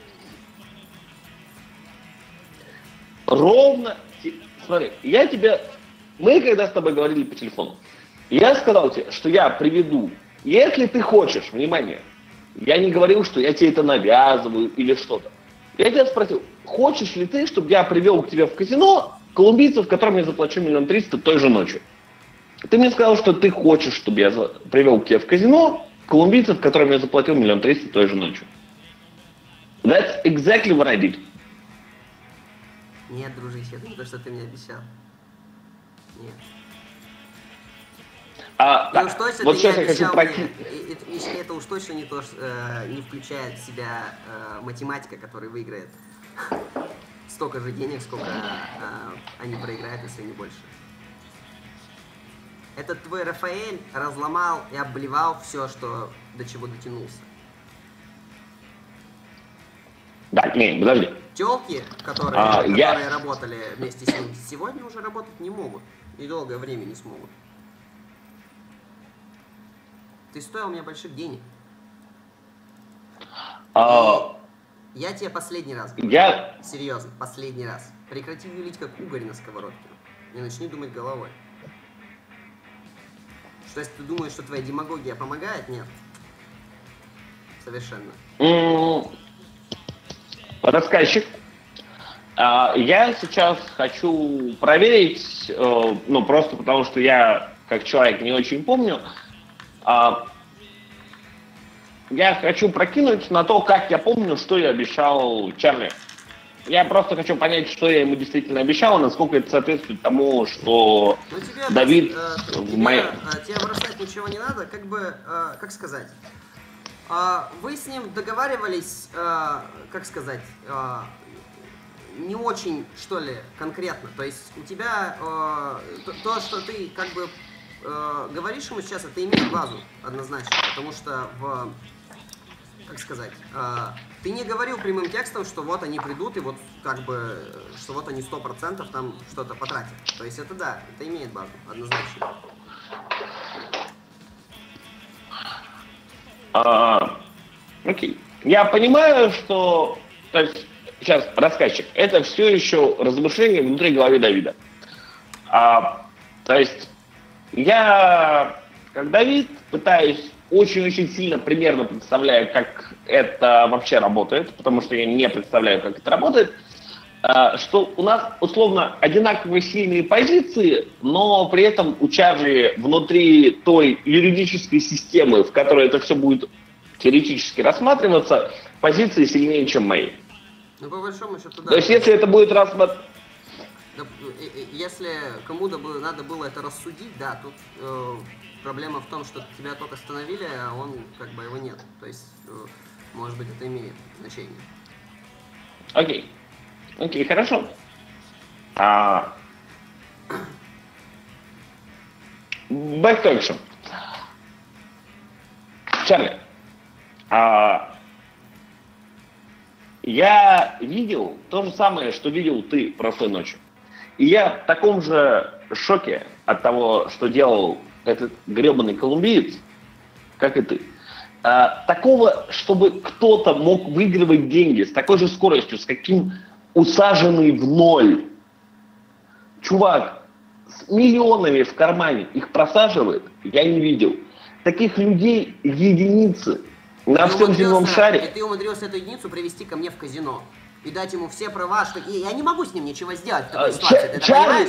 Ровно... Смотри, я тебе... Мы когда с тобой говорили по телефону, я сказал тебе, что я приведу... Если ты хочешь, внимание, я не говорил, что я тебе это навязываю или что-то. Я тебя спросил, хочешь ли ты, чтобы я привел к тебе в казино колумбийцев, которым я заплачу 1 300 000 той же ночью? Ты мне сказал, что ты хочешь, чтобы я привел к тебе в казино колумбийцев, которым я заплатил 1 300 000 той же ночью. That's exactly what I did. Нет, дружище, это не то, что ты мне обещал. Нет. Так, уж точно вот ты сейчас не я хочу обещал мне, это уж точно не то, не включает в себя математика, который выиграет столько же денег, сколько они проиграют, если не больше. Этот твой Рафаэль разломал и обливал все, до чего дотянулся. Да, не, подожди. Тёлки, которые работали вместе с ним, сегодня уже работать не могут. И долгое время не смогут. Ты стоил мне больших денег. Я тебе последний раз говорю. Серьезно, последний раз. Прекрати юлить как угорь на сковородке. И начни думать головой. Что если ты думаешь, что твоя демагогия помогает? Нет. Совершенно. Рассказчик. Я сейчас хочу проверить, просто потому что я, как человек, не очень помню, я хочу прокинуть на то, как я помню, что я обещал Чарли. Я просто хочу понять, что я ему действительно обещал, насколько это соответствует тому, что Давид в моем... Тебе бросать ничего не надо, как сказать... Вы с ним договаривались, не очень, что ли, конкретно. То есть у тебя то, что ты говоришь ему сейчас, это имеет базу однозначно. Потому что как сказать, ты не говорил прямым текстом, что вот они придут и вот как бы, что вот они 100% там что-то потратят. То есть это да, это имеет базу, однозначно. Окей. Я понимаю, что, то есть, сейчас рассказчик, это все еще размышления внутри головы Давида. То есть я, как Давид, пытаюсь очень-очень сильно примерно представляю, как это вообще работает, потому что я не представляю, как это работает, что у нас условно одинаковые сильные позиции, но при этом у Чарли внутри той юридической системы, в которой это все будет теоретически рассматриваться, позиции сильнее, чем мои. Ну, по большому счету, да. То есть, если это будет рассматриваться... Если кому-то надо было это рассудить, да, тут проблема в том, что тебя только остановили, а он, как бы, его нет. То есть, может быть, это имеет значение. Окей. Окей, хорошо. Back to action. Чарли, я видел то же самое, что видел ты прошлой ночью. И я в таком же шоке от того, что делал этот гребаный колумбиец, как и ты. Такого, чтобы кто-то мог выигрывать деньги с такой же скоростью, с каким усаженный в ноль чувак с миллионами в кармане их просаживает, я не видел. Таких людей единицы на всем земном шаре. И ты умудрился эту единицу привести ко мне в казино. И дать ему все права, что я не могу с ним ничего сделать в такой ситуации, ты это понимаешь?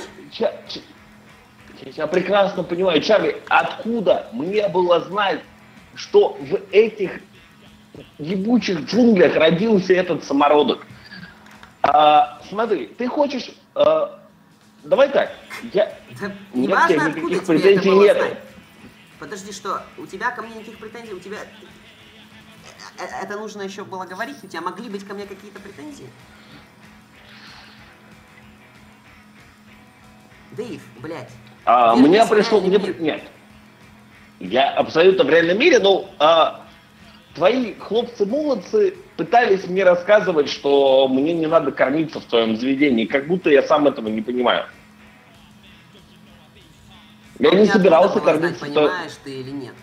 Я прекрасно понимаю, Чарли, откуда мне было знать, что в этих ебучих джунглях родился этот самородок? Смотри, ты хочешь... давай так, да, не важно, откуда тебе это было знать. Подожди, что, у тебя ко мне никаких претензий, у тебя... Это нужно еще было говорить, у тебя могли быть ко мне какие-то претензии? Дэйв, блядь. Мне пришло... Нет. Я абсолютно в реальном мире, но твои хлопцы-молодцы пытались мне рассказывать, что мне не надо кормиться в твоем заведении, как будто я сам этого не понимаю. Я не собирался кормиться. Понимаешь ты или нет?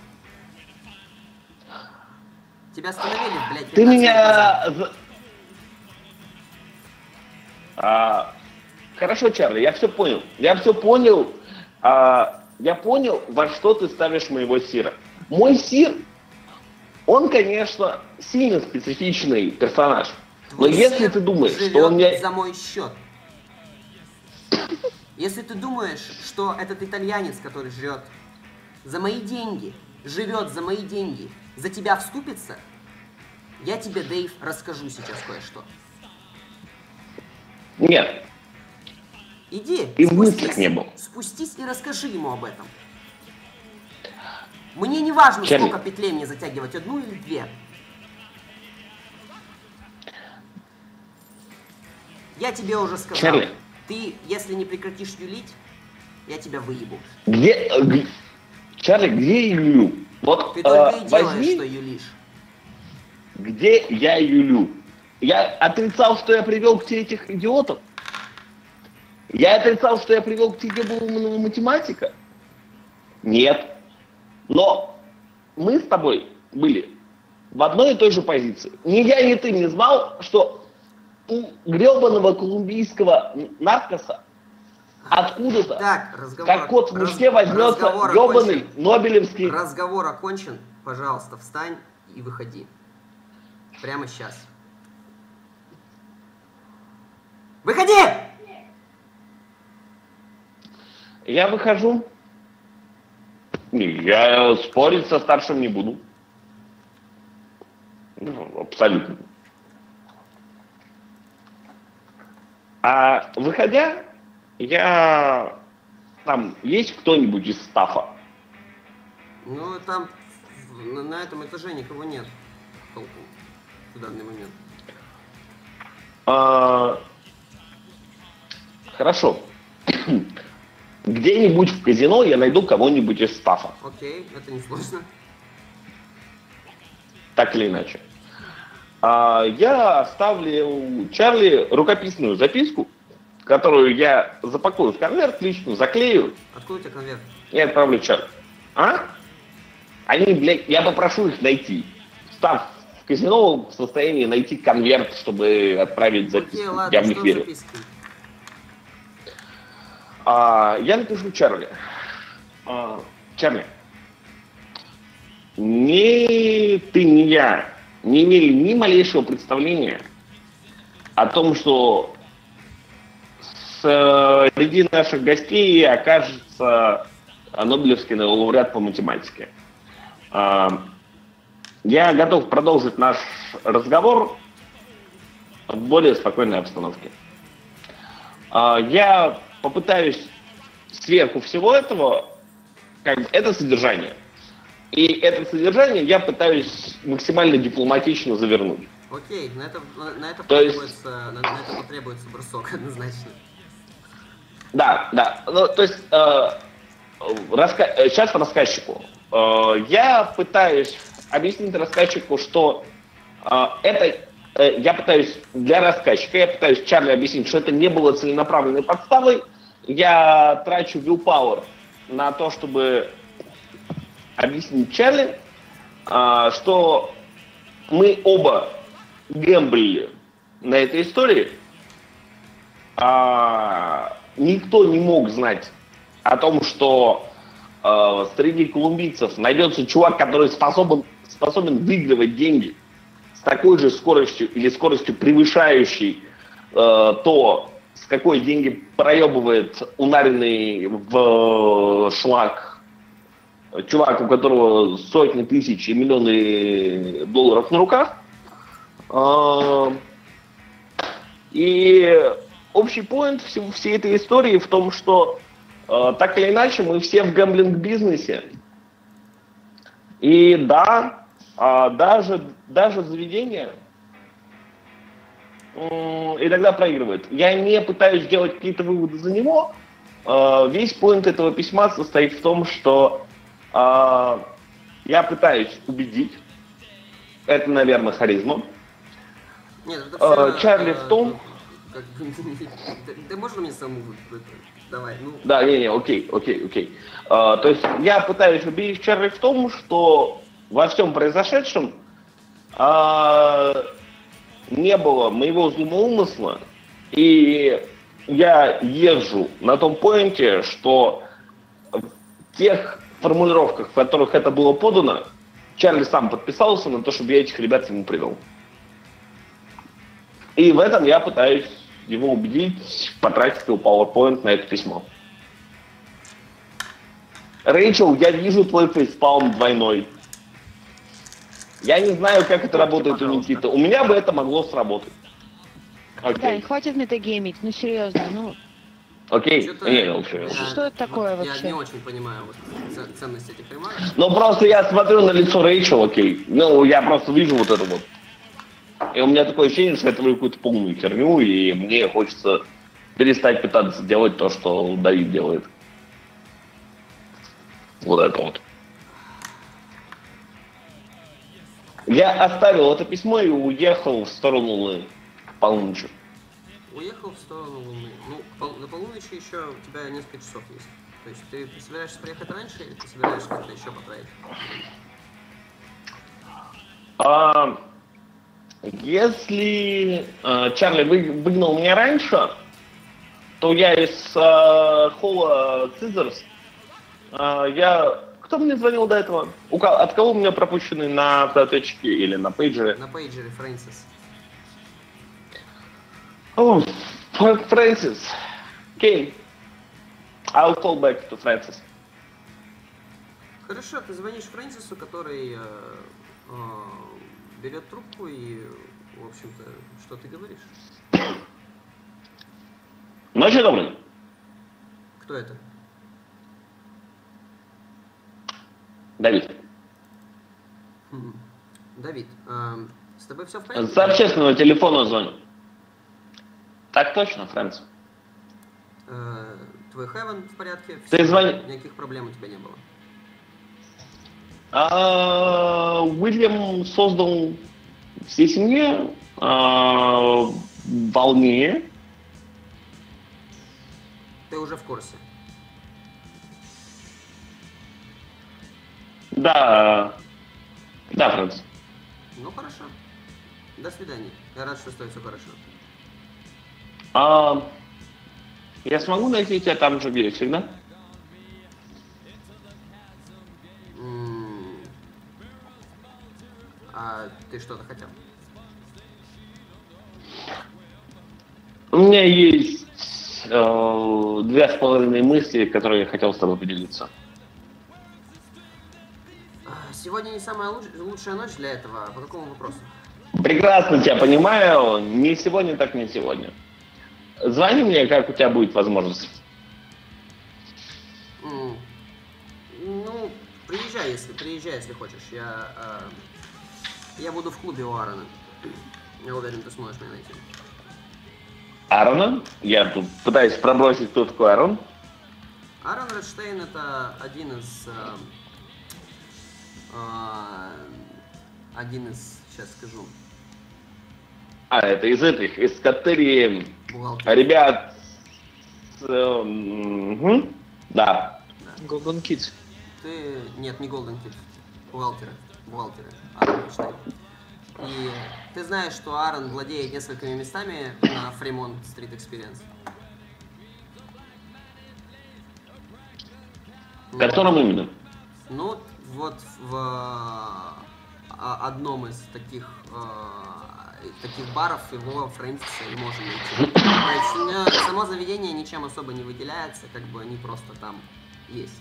Тебя остановили, блядь, 15 ты меня... минут назад. Хорошо, Чарли, я все понял. Я понял, во что ты ставишь моего сира. Мой сир, он, конечно, сильно специфичный персонаж. Твой но если ты думаешь, что он мне... за мой счет. Если ты думаешь, что этот итальянец, который жрет за мои деньги, живет за мои деньги, за тебя вступится, я тебе, Дэйв, расскажу сейчас кое-что. Нет. Иди, и в мыслях не был. Спустись и расскажи ему об этом. Мне не важно, Чарли, сколько петлей мне затягивать, одну или две. Я тебе уже сказал. Чарли. Ты, если не прекратишь юлить, я тебя выебу. Чарли, где я юлю? Вот, ты только и делаешь, что юлишь. Где я юлю? Я отрицал, что я привел к тебе этих идиотов? Я отрицал, что я привел к тебе был математика? Нет. Но мы с тобой были в одной и той же позиции. Ни я, ни ты не знал, что у гребаного колумбийского наркоса откуда-то, как кот в мешке, возьмется гребаный нобелевский... Разговор окончен. Пожалуйста, встань и выходи. Прямо сейчас. Выходи! Я выхожу. Я спорить со старшим не буду. Абсолютно. А выходя, там есть кто-нибудь из стафа? Ну, там на этом этаже никого нет. Толку в данный момент. Хорошо. Где-нибудь в казино я найду кого-нибудь из стафа. Окей, это не сложно. Так или иначе. я оставлю Чарли рукописную записку, которую я запакую в конверт, лично заклею. Откуда у тебя конверт? И отправлю Чарли. Они, блядь, я попрошу их найти. Став в казино в состоянии найти конверт, чтобы отправить записку. Окей, ладно, я в них что верю. запиской? Я напишу Чарли. Чарли, ни ты, ни я не имели ни малейшего представления о том, что среди наших гостей окажется Нобелевский лауреат по математике. Я готов продолжить наш разговор в более спокойной обстановке. Я попытаюсь сверху всего этого, это содержание. И это содержание я пытаюсь максимально дипломатично завернуть. Окей, на это потребуется брусок, однозначно. Да. Ну, то есть, сейчас рассказчику. Я пытаюсь объяснить рассказчику, что я пытаюсь Чарли объяснить, что это не было целенаправленной подставой. Я трачу willpower на то, чтобы объяснить Чарли, что мы оба гэмблили на этой истории. Никто не мог знать о том, что среди колумбийцев найдется чувак, который способен выигрывать деньги с такой же скоростью или скоростью превышающей то, с какой деньги проебывает унаренный в шлак чувак, у которого сотни тысяч и миллионы долларов на руках. И общий поинт всей этой истории в том, что так или иначе мы все в гэмблинг-бизнесе. И да, даже заведение иногда проигрывает. Я не пытаюсь делать какие-то выводы за него. Весь поинт этого письма состоит в том, что я пытаюсь убедить, это, наверное, харизма, нет, это все, Чарли в том... Ты можешь мне саму... Давай, ну... Да, окей. То есть я пытаюсь убедить Чарли в том, что во всем произошедшем не было моего злого умысла, и я езжу на том поинте, что в тех формулировках, в которых это было подано, Чарли сам подписался на то, чтобы я этих ребят ему привел. И в этом я пытаюсь его убедить, потратить его PowerPoint на это письмо. Рэйчел, я вижу твой фейспалм двойной. Я не знаю, как это работает у Никиты. У меня бы это могло сработать. Да, хватит метагеймить, ну серьезно, ну... Окей, Что это такое вообще? Я не очень понимаю ценность этих ремарок. Ну просто я смотрю на лицо Рэйчел, окей. Ну я просто вижу вот это вот. И у меня такое ощущение, что я творю какую-то полную херню, и мне хочется перестать пытаться делать то, что Давид делает. Вот это вот. Я оставил это письмо и уехал в сторону Луны к полуночи. Уехал в сторону Луны. Ну, до полуночи еще у тебя несколько часов есть. То есть ты собираешься приехать раньше или ты собираешься как-то еще потратить? Если Чарли выгнал меня раньше, то я из холла Scissors, кто мне звонил до этого? От кого у меня пропущены на автоответчике или на пейджере? На пейджере Фрэнсис. Фрэнсис. Окей. I'll call back to Francis. Хорошо, ты звонишь Фрэнсису, который берет трубку и, в общем-то, что ты говоришь? Ночи добрый. Кто это? Давид. Давид, с тобой все в порядке? С общественного телефона звоню. Так точно, Фрэнс. Твой Heaven в порядке? Ты звони. Никаких проблем у тебя не было? Уильям создал всей семье волнее. Ты уже в курсе. Да, да, Франц. Ну хорошо. До свидания. Я рад, что с тобой все хорошо. Я смогу найти тебя там же, где всегда? А ты что-то хотел? У меня есть 2,5 мысли, которые я хотел с тобой поделиться. Сегодня не самая лучшая ночь для этого. По какому вопросу? Прекрасно тебя понимаю. Не сегодня, так не сегодня. Звони мне, как у тебя будет возможность. Ну, приезжай, если хочешь. Я буду в клубе у Аарона. Я уверен, ты сможешь меня найти. Аарона? Я тут пытаюсь пробросить, кто такой Аарон. Аарон Редштейн — это один из, сейчас скажу. Это из категории Бухгалтер. ребят. Да. Golden Kids. Нет, не Golden Kid. Бухгалтеры. Аарон Редштейн. И ты знаешь, что Аарон владеет несколькими местами на Fremont Street Experience. Которым именно? Ну, вот в одном из таких баров его Фрэнсиса и можно найти. То есть само заведение ничем особо не выделяется, как бы они просто там есть.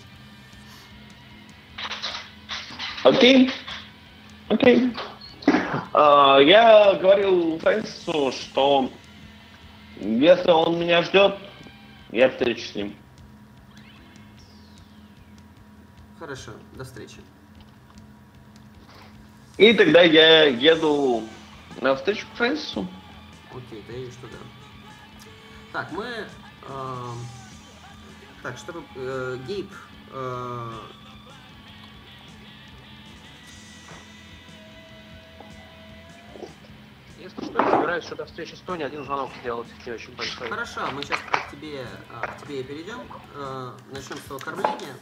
Окей. Я говорил Фрэнсису, что если он меня ждет, я встречусь с ним. Хорошо, до встречи. И тогда я еду на встречу к Фрэнсису. Окей, ты едешь туда. Так, мы... Так, чтобы... Гейб... Если что, я собираюсь еще до встречи с Тони один звонок сделать, не очень большой. Хорошо, мы сейчас к тебе и перейдем. Начнем с твоего кормления.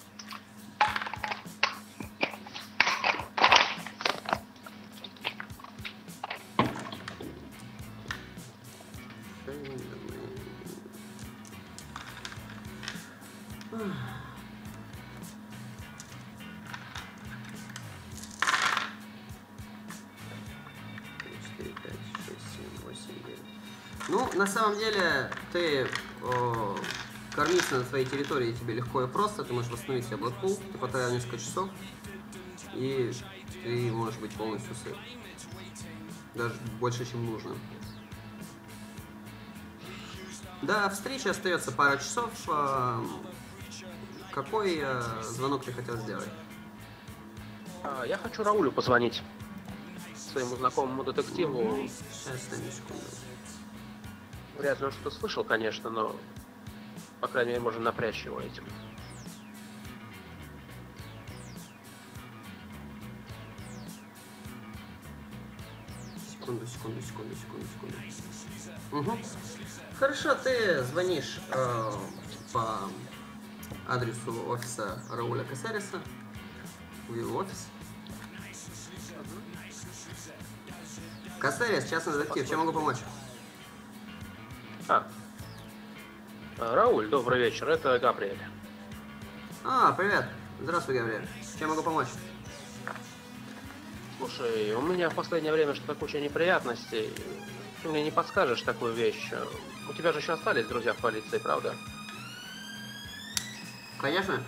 Ну, на самом деле, ты кормиться на своей территории тебе легко и просто. Ты можешь восстановить себе Blackpool, ты потратил несколько часов, и ты можешь быть полностью сыт. Даже больше, чем нужно. До встречи остается пара часов. Какой звонок ты хотел сделать? Я хочу Раулю позвонить, своему знакомому детективу. Сейчас, дай мне секунду. Вряд ли он что-то слышал, конечно, но, по крайней мере, можно напрячь его этим. Секунду. Угу. Хорошо, ты звонишь по адресу офиса Рауля Касариса в его офис. Касарис, частный детектив, чем могу помочь? Рауль, добрый вечер, это Габриэль. Привет. Здравствуй, Габриэль. Чем могу помочь? Слушай, у меня в последнее время что-то куча неприятностей. Ты мне не подскажешь такую вещь. У тебя же еще остались друзья в полиции, правда? Конечно.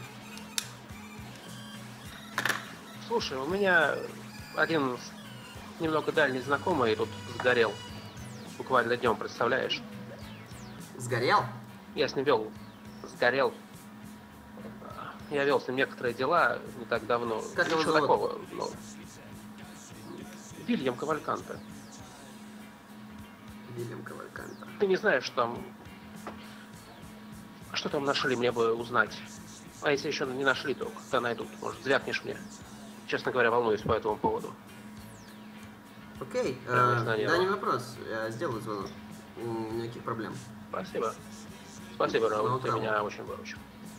Слушай, у меня один немного дальний знакомый тут сгорел. Буквально днем, представляешь? Сгорел? Я с ним сгорел. Я вел с ним некоторые дела не так давно. Как его Ничего зовут? такого, но... Вильям Кавальканте. Вильям Кавальканте. Ты не знаешь, что там нашли, мне бы узнать. А если еще не нашли, то когда найдут, может, звякнешь мне. Честно говоря, волнуюсь по этому поводу. Окей, да, не вопрос. Я сделаю звонок. Никаких проблем. Спасибо. Спасибо, Рауль, ты меня очень выручил.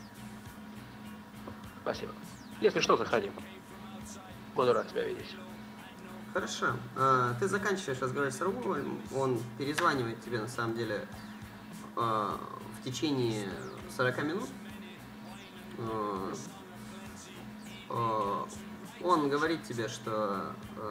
Спасибо. Если что, заходи. Буду рад тебя видеть. Хорошо. Ты заканчиваешь разговор с Раулем, он перезванивает тебе, на самом деле, в течение 40 минут. Он говорит тебе, что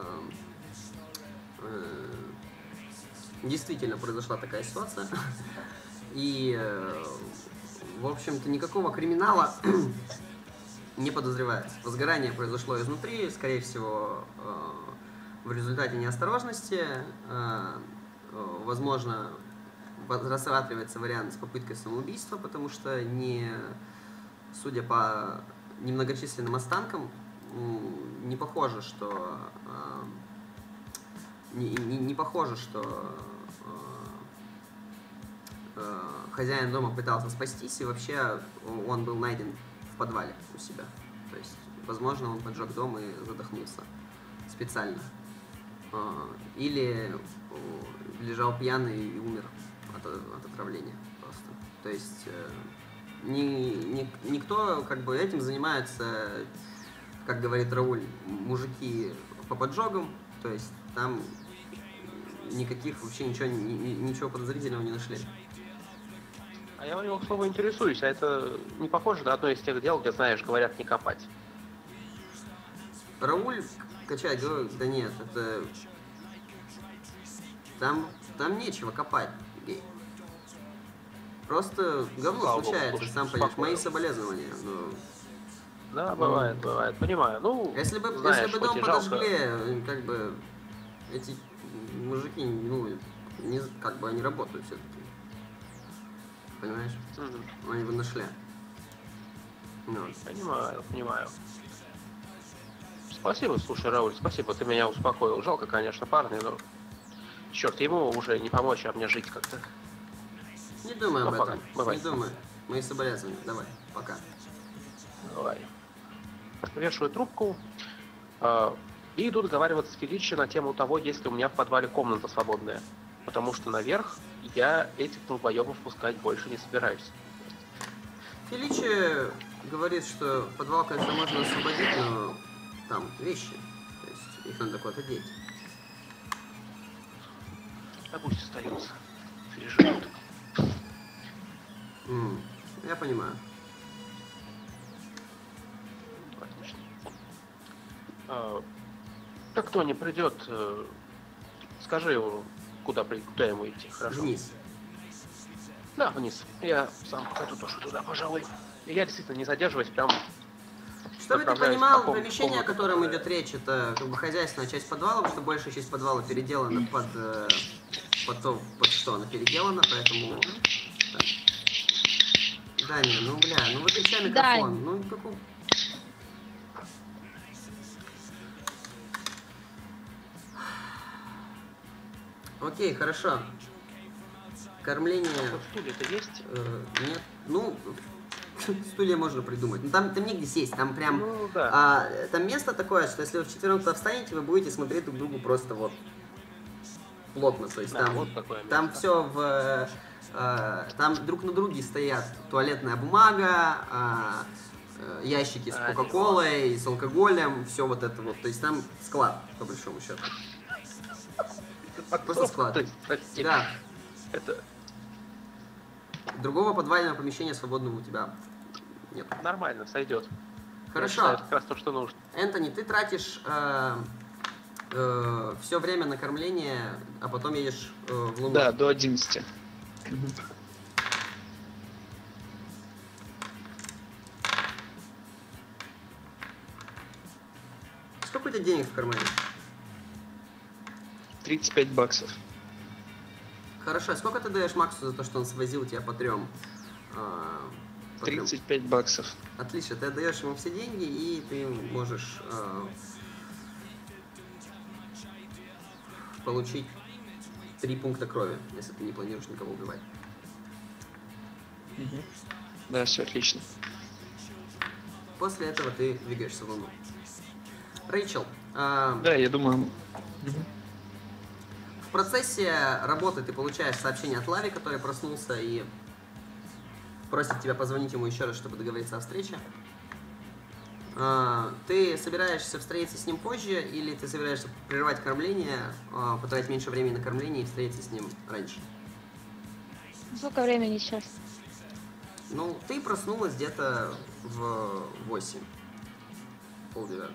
действительно произошла такая ситуация. И, в общем-то, никакого криминала не подозревается. Возгорание произошло изнутри, скорее всего, в результате неосторожности. Возможно, рассматривается вариант с попыткой самоубийства, потому что, судя по немногочисленным останкам, не похоже, что хозяин дома пытался спастись, и вообще он был найден в подвале у себя. То есть, возможно, он поджег дом и задохнулся специально. Или лежал пьяный и умер от отравления просто. То есть никто как бы этим занимается, как говорит Рауль, мужики по поджогам. То есть там никаких вообще ничего подозрительного не нашли. А я у него, к слову, интересуюсь, а это не похоже на одно из тех дел, где, знаешь, говорят не копать? Рауль качает головой, да нет, это... Там нечего копать. Просто говно случается, сам понимаешь, мои соболезнования. Но... Да, бывает, понимаю. Ну, если бы дом подожгли, как бы эти мужики, как бы они работают все-таки. Понимаешь? Они бы нашли. Понимаю. Спасибо, слушай, Рауль, спасибо, ты меня успокоил. Жалко, конечно, парня, но... Черт, ему уже не помочь, а мне жить как-то. Не думай об этом. Не думай. Мои соболезнования. Давай, пока. Давай. Вешаю трубку. И иду договариваться с Феличи на тему того, есть ли у меня в подвале комната свободная. Потому что наверх я этих долбоебов пускать больше не собираюсь. Феличи говорит, что подвал, конечно, можно освободить, но там вещи. То есть их надо куда-то деть. Да пусть остаются. Переживут. Я понимаю. Отлично. Как кто не придет, скажи ему, куда ему идти, хорошо? Вниз. Да, вниз. Я сам пойду тоже туда, пожалуй. Я действительно не задерживаюсь, прям... Чтобы ты понимал, помещение, о котором идет речь, это как бы хозяйственная часть подвала, потому что большая часть подвала переделана под что она переделана, поэтому... Даня, выключай микрофон. Да. Какой... Окей, хорошо. Кормление... Стулья-то есть? Нет. Стулья можно придумать. Там негде сесть, там прям... да. Там место такое, что если вы вчетвером туда встанете, вы будете смотреть друг другу просто вот плотно. То есть там, вот такое место. Там все там друг на друге стоят туалетная бумага, ящики с кока-колой, с алкоголем, все вот это вот. То есть там склад, по большому счету. Просто склад. Да. Это... Другого подвального помещения свободного у тебя нет. Нормально, сойдет. Хорошо. Это как раз то, что нужно. Энтони, ты тратишь все время на кормление, а потом едешь в Луну. Да, до 11. Сколько у тебя денег в кармане? 35 баксов. Хорошо, сколько ты даешь Максу за то, что он свозил тебя по трем? 35 баксов. Отлично, ты отдаешь ему все деньги, и ты можешь получить 3 пункта крови, если ты не планируешь никого убивать. Да, все отлично. После этого ты двигаешься в Луну. Рэйчел. Да, я думаю... процессе работы ты получаешь сообщение от Лави, который проснулся и просит тебя позвонить ему еще раз, чтобы договориться о встрече. Ты собираешься встретиться с ним позже, или ты собираешься прервать кормление, потратить меньше времени на кормление и встретиться с ним раньше? Сколько времени сейчас? Ну, ты проснулась где-то в 8. 8:30.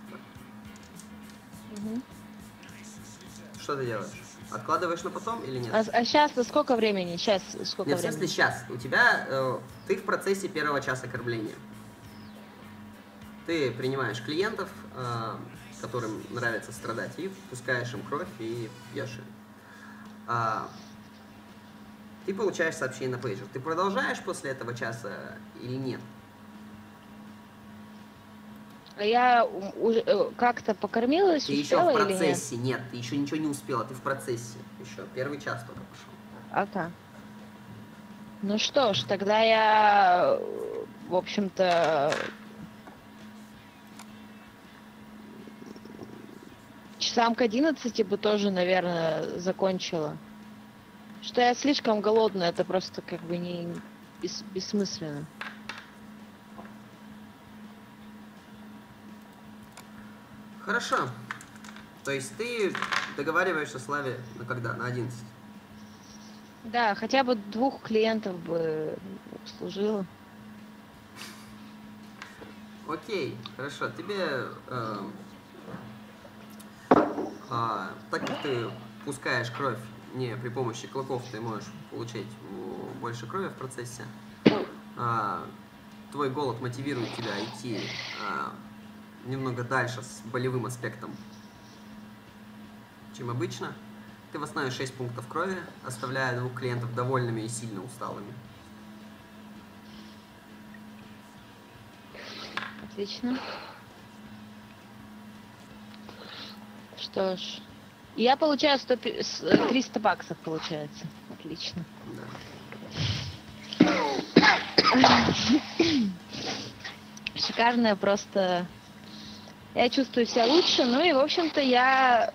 Угу. Что ты делаешь? Откладываешь на потом или нет? А сейчас сколько времени? Сейчас сколько Нет, в времени? смысле сейчас. У тебя, ты в процессе первого часа кормления. Ты принимаешь клиентов, которым нравится страдать, и пускаешь им кровь и пьешь их. Ты получаешь сообщение на пейджер. Ты продолжаешь после этого часа или нет? Я уже как-то покормилась, Ты еще успела в или нет? процессе. Нет, ты еще ничего не успела, ты в процессе. Еще первый час только пошел. Ага. Ну что ж, тогда я, в общем-то, часам к 11 бы тоже, наверное, закончила. Что я слишком голодная, это просто как бы не бессмысленно. Хорошо. То есть ты договариваешься с Лави на когда? На 11? Да, хотя бы 2 клиентов бы обслужила. Окей, хорошо. Тебе, так как ты пускаешь кровь не при помощи клыков, ты можешь получать больше крови в процессе. Твой голод мотивирует тебя идти немного дальше с болевым аспектом, чем обычно. Ты восстановишь 6 пунктов крови, оставляя 2 клиентов довольными и сильно усталыми. Отлично. Что ж, я получаю 300 баксов, получается. Отлично. Да. Шикарная просто. Я чувствую себя лучше, ну и, в общем-то, я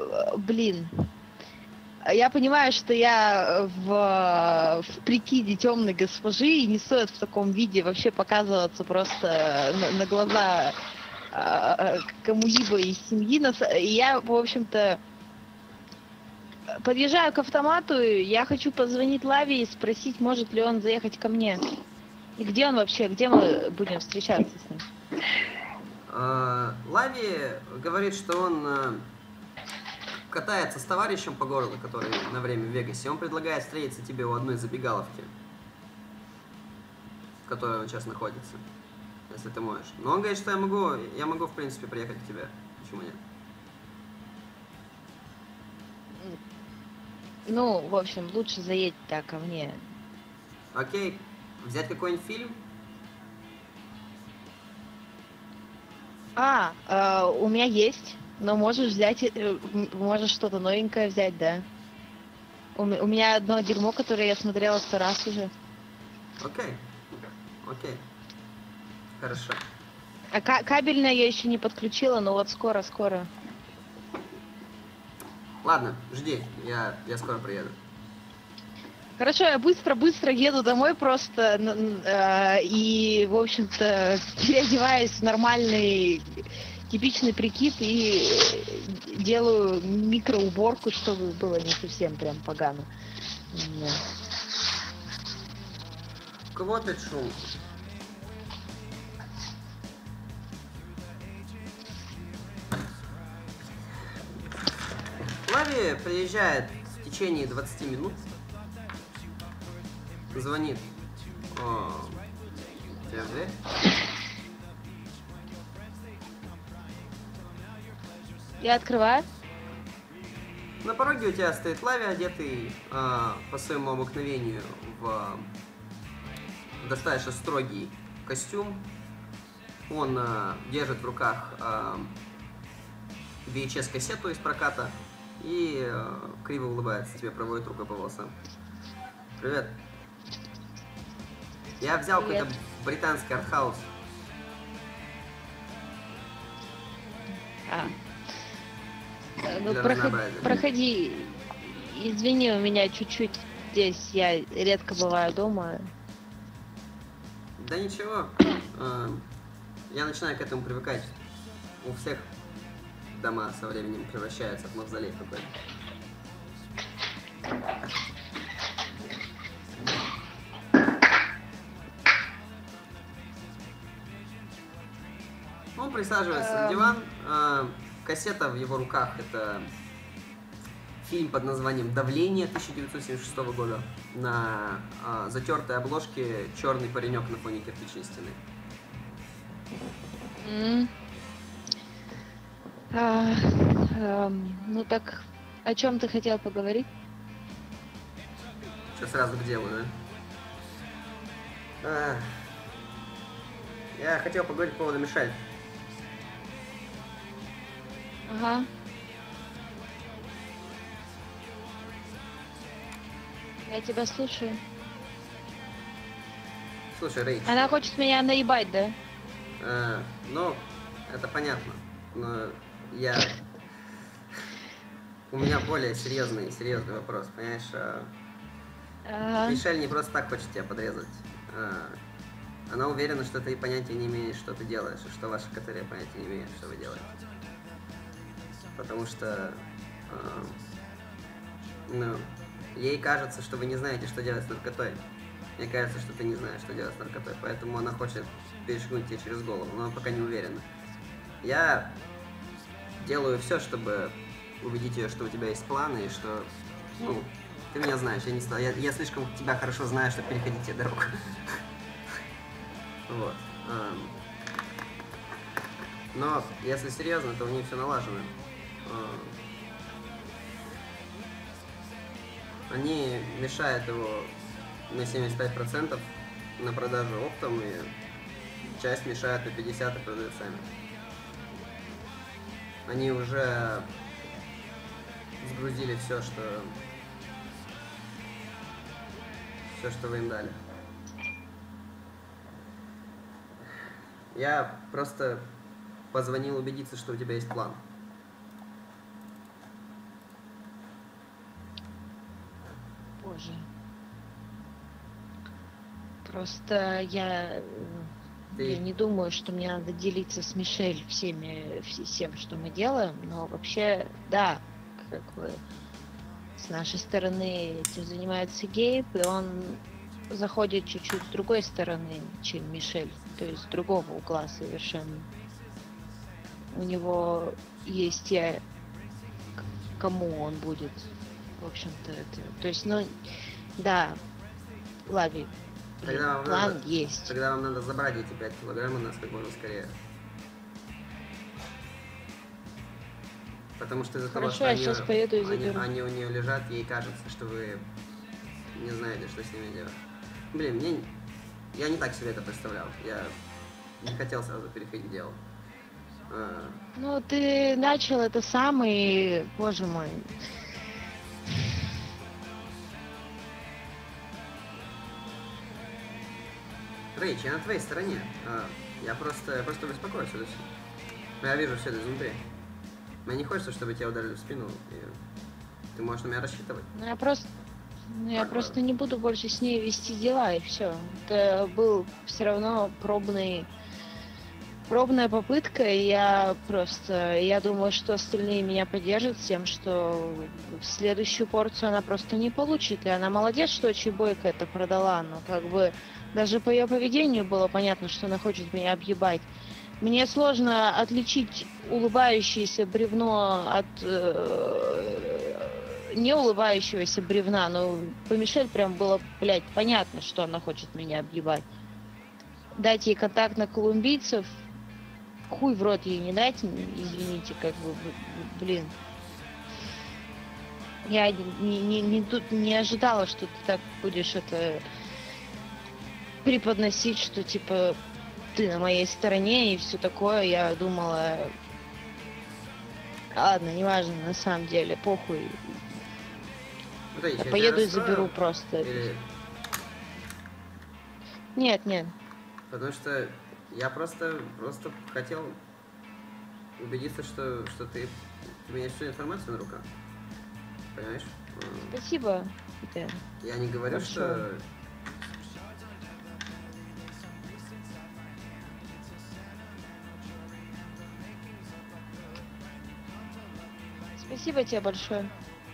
понимаю, что я в прикиде темной госпожи, и не стоит в таком виде вообще показываться просто на глаза кому-либо из семьи. И я, в общем-то, подъезжаю к автомату, я хочу позвонить Лави и спросить, может ли он заехать ко мне. И где он вообще, где мы будем встречаться с ним? Лави говорит, что он катается с товарищем по городу, который на время в Вегасе. Он предлагает встретиться тебе у одной забегаловки, в которой он сейчас находится, если ты можешь. Но он говорит, что я могу в принципе приехать к тебе. Почему нет? Ну, в общем, лучше заедь так ко мне. Окей. Взять какой-нибудь фильм? У меня есть, но можешь взять, можешь что-то новенькое взять, да. У меня одно дерьмо, которое я смотрела 100 раз уже. Окей. Хорошо. А кабельное я еще не подключила, но вот скоро. Ладно, жди, я скоро приеду. Хорошо, я быстро еду домой просто и, в общем-то, переодеваюсь в нормальный, типичный прикид и делаю микроуборку, чтобы было не совсем прям погано. Да. Кого ты шум? Лави приезжает в течение 20 минут. Звонит. Тебе в дверь? Я открываю. На пороге у тебя стоит Лави, одетый по своему обыкновению в достаточно строгий костюм. Он держит в руках VHS-кассету из проката и криво улыбается тебе, проводит рукой по волосам. Привет. Я взял какой-то британский артхаус. Ну, проходи. Извини, у меня чуть-чуть здесь, я редко бываю дома. Да ничего. Я начинаю к этому привыкать. У всех дома со временем превращаются в мавзолей какой-то. Он присаживается на диван. Кассета в его руках — это фильм под названием «Давление» 1976 года. На затертой обложке черный паренек на фоне кирпичной стены. Ну так, о чем ты хотел поговорить? Что, сразу к делу, да? Я хотел поговорить по поводу Мишель. Ага. Я тебя слушаю. Слушай, Рейч. Она хочет меня наебать, да? Ну, это понятно. Но у меня более серьезный вопрос, понимаешь? Мишель не просто так хочет тебя подрезать. Она уверена, что ты понятия не имеешь, что ты делаешь, и что ваша катерия понятия не имеет, что вы делаете. Потому что ей кажется, что вы не знаете, что делать с наркотой. Мне кажется, что ты не знаешь, что делать с наркотой, поэтому она хочет перешагнуть тебе через голову, но пока не уверена. Я делаю все, чтобы убедить ее, что у тебя есть планы, и что... Ну, ты меня знаешь, я слишком тебя хорошо знаю, чтобы переходить тебе дорогу. Вот. Но, если серьезно, то у нее все налажено. Они мешают его на 75% на продажу оптом, и часть мешают на 50% и продают сами. Они уже сгрузили все, что вы им дали. Я просто позвонил убедиться, что у тебя есть план. Боже. Просто я не думаю, что мне надо делиться с Мишель всем, что мы делаем, но вообще, да, как бы с нашей стороны этим занимается Гейб, и он заходит чуть-чуть с другой стороны, чем Мишель, то есть с другого угла совершенно. У него есть те, кому он будет, в общем-то, это. То есть, ну, да, Лави, план есть. Тогда вам надо забрать эти 5 килограмм у нас как можно скорее. Потому что из-за того, что они у нее лежат, ей кажется, что вы не знаете, что с ними делать. Блин, я не так себе это представлял. Я не хотел сразу переходить к делу. Ну, ты начал это сам, и, боже мой. Рейч, я на твоей стороне. Я просто беспокоюсь это все. Я вижу все это изнутри. Мне не хочется, чтобы тебя ударили в спину, и ты можешь на меня рассчитывать. Я просто не буду больше с ней вести дела, и все. Это был все равно пробная попытка, и я думаю, что остальные меня поддержат тем, что в следующую порцию она просто не получит. И она молодец, что очень бойко это продала, но как бы даже по ее поведению было понятно, что она хочет меня объебать. Мне сложно отличить улыбающееся бревно от не улыбающегося бревна, но по Мишель прям было, блядь, понятно, что она хочет меня объебать. Дать ей контакт на колумбийцев, хуй в рот ей не дать, извините, как бы, блин. Я не ожидала, что ты так будешь это преподносить, что типа ты на моей стороне и все такое. Я думала, ладно, неважно, на самом деле, похуй. Я поеду и заберу просто. Или... Нет. Потому что я просто хотел убедиться, что ты у меня всю информацию на руках. Понимаешь? Спасибо, Дэн. Я не говорю, Хорошо. что... Спасибо тебе большое.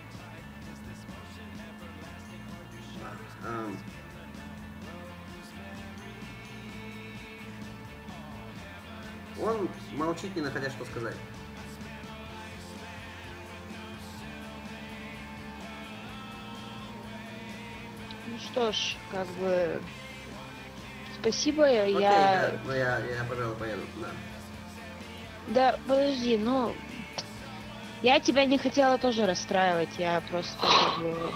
Ам, Он молчит, не находя что сказать. Ну что ж, как бы... Спасибо, Окей, я... да, ну я, пожалуй, поеду, да. Да, подожди, ну... Я тебя не хотела тоже расстраивать, я просто как бы...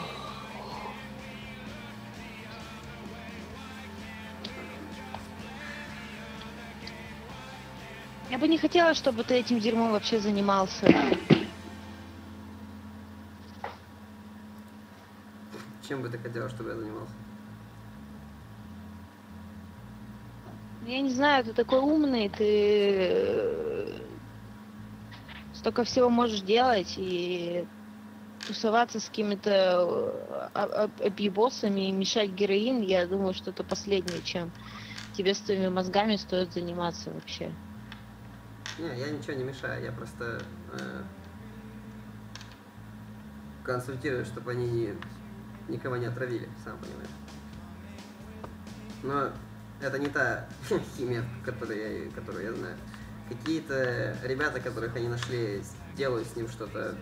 Я бы не хотела, чтобы ты этим дерьмом вообще занимался. Чем бы ты хотела, чтобы я занимался? Я не знаю, ты такой умный, ты столько всего можешь делать и тусоваться с какими-то объебосами и мешать героин, я думаю, что это последнее, чем тебе с твоими мозгами стоит заниматься вообще. Не, я ничего не мешаю, я просто консультирую, чтобы они никого не отравили, сам понимаешь. Но это не та химия, которую я знаю. Какие-то ребята, которых они нашли, делают с ним что-то,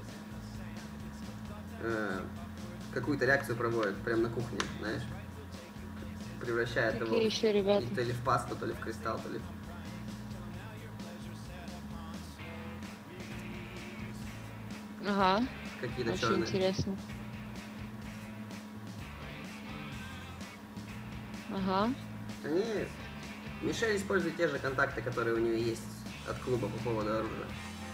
какую-то реакцию проводят прямо на кухне, знаешь. Превращают его еще ребята? то ли в пасту, то ли в кристалл, то ли... Ага, Какие-то очень черные. интересно. Ага. Они... Мишель использует те же контакты, которые у нее есть от клуба по поводу оружия.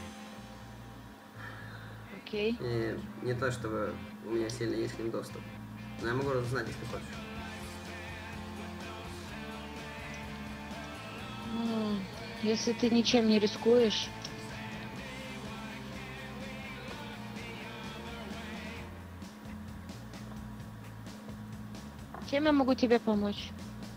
Окей. И не то, чтобы у меня сильно есть к ним доступ. Но я могу разузнать, если хочешь. Если ты ничем не рискуешь. Чем я могу тебе помочь?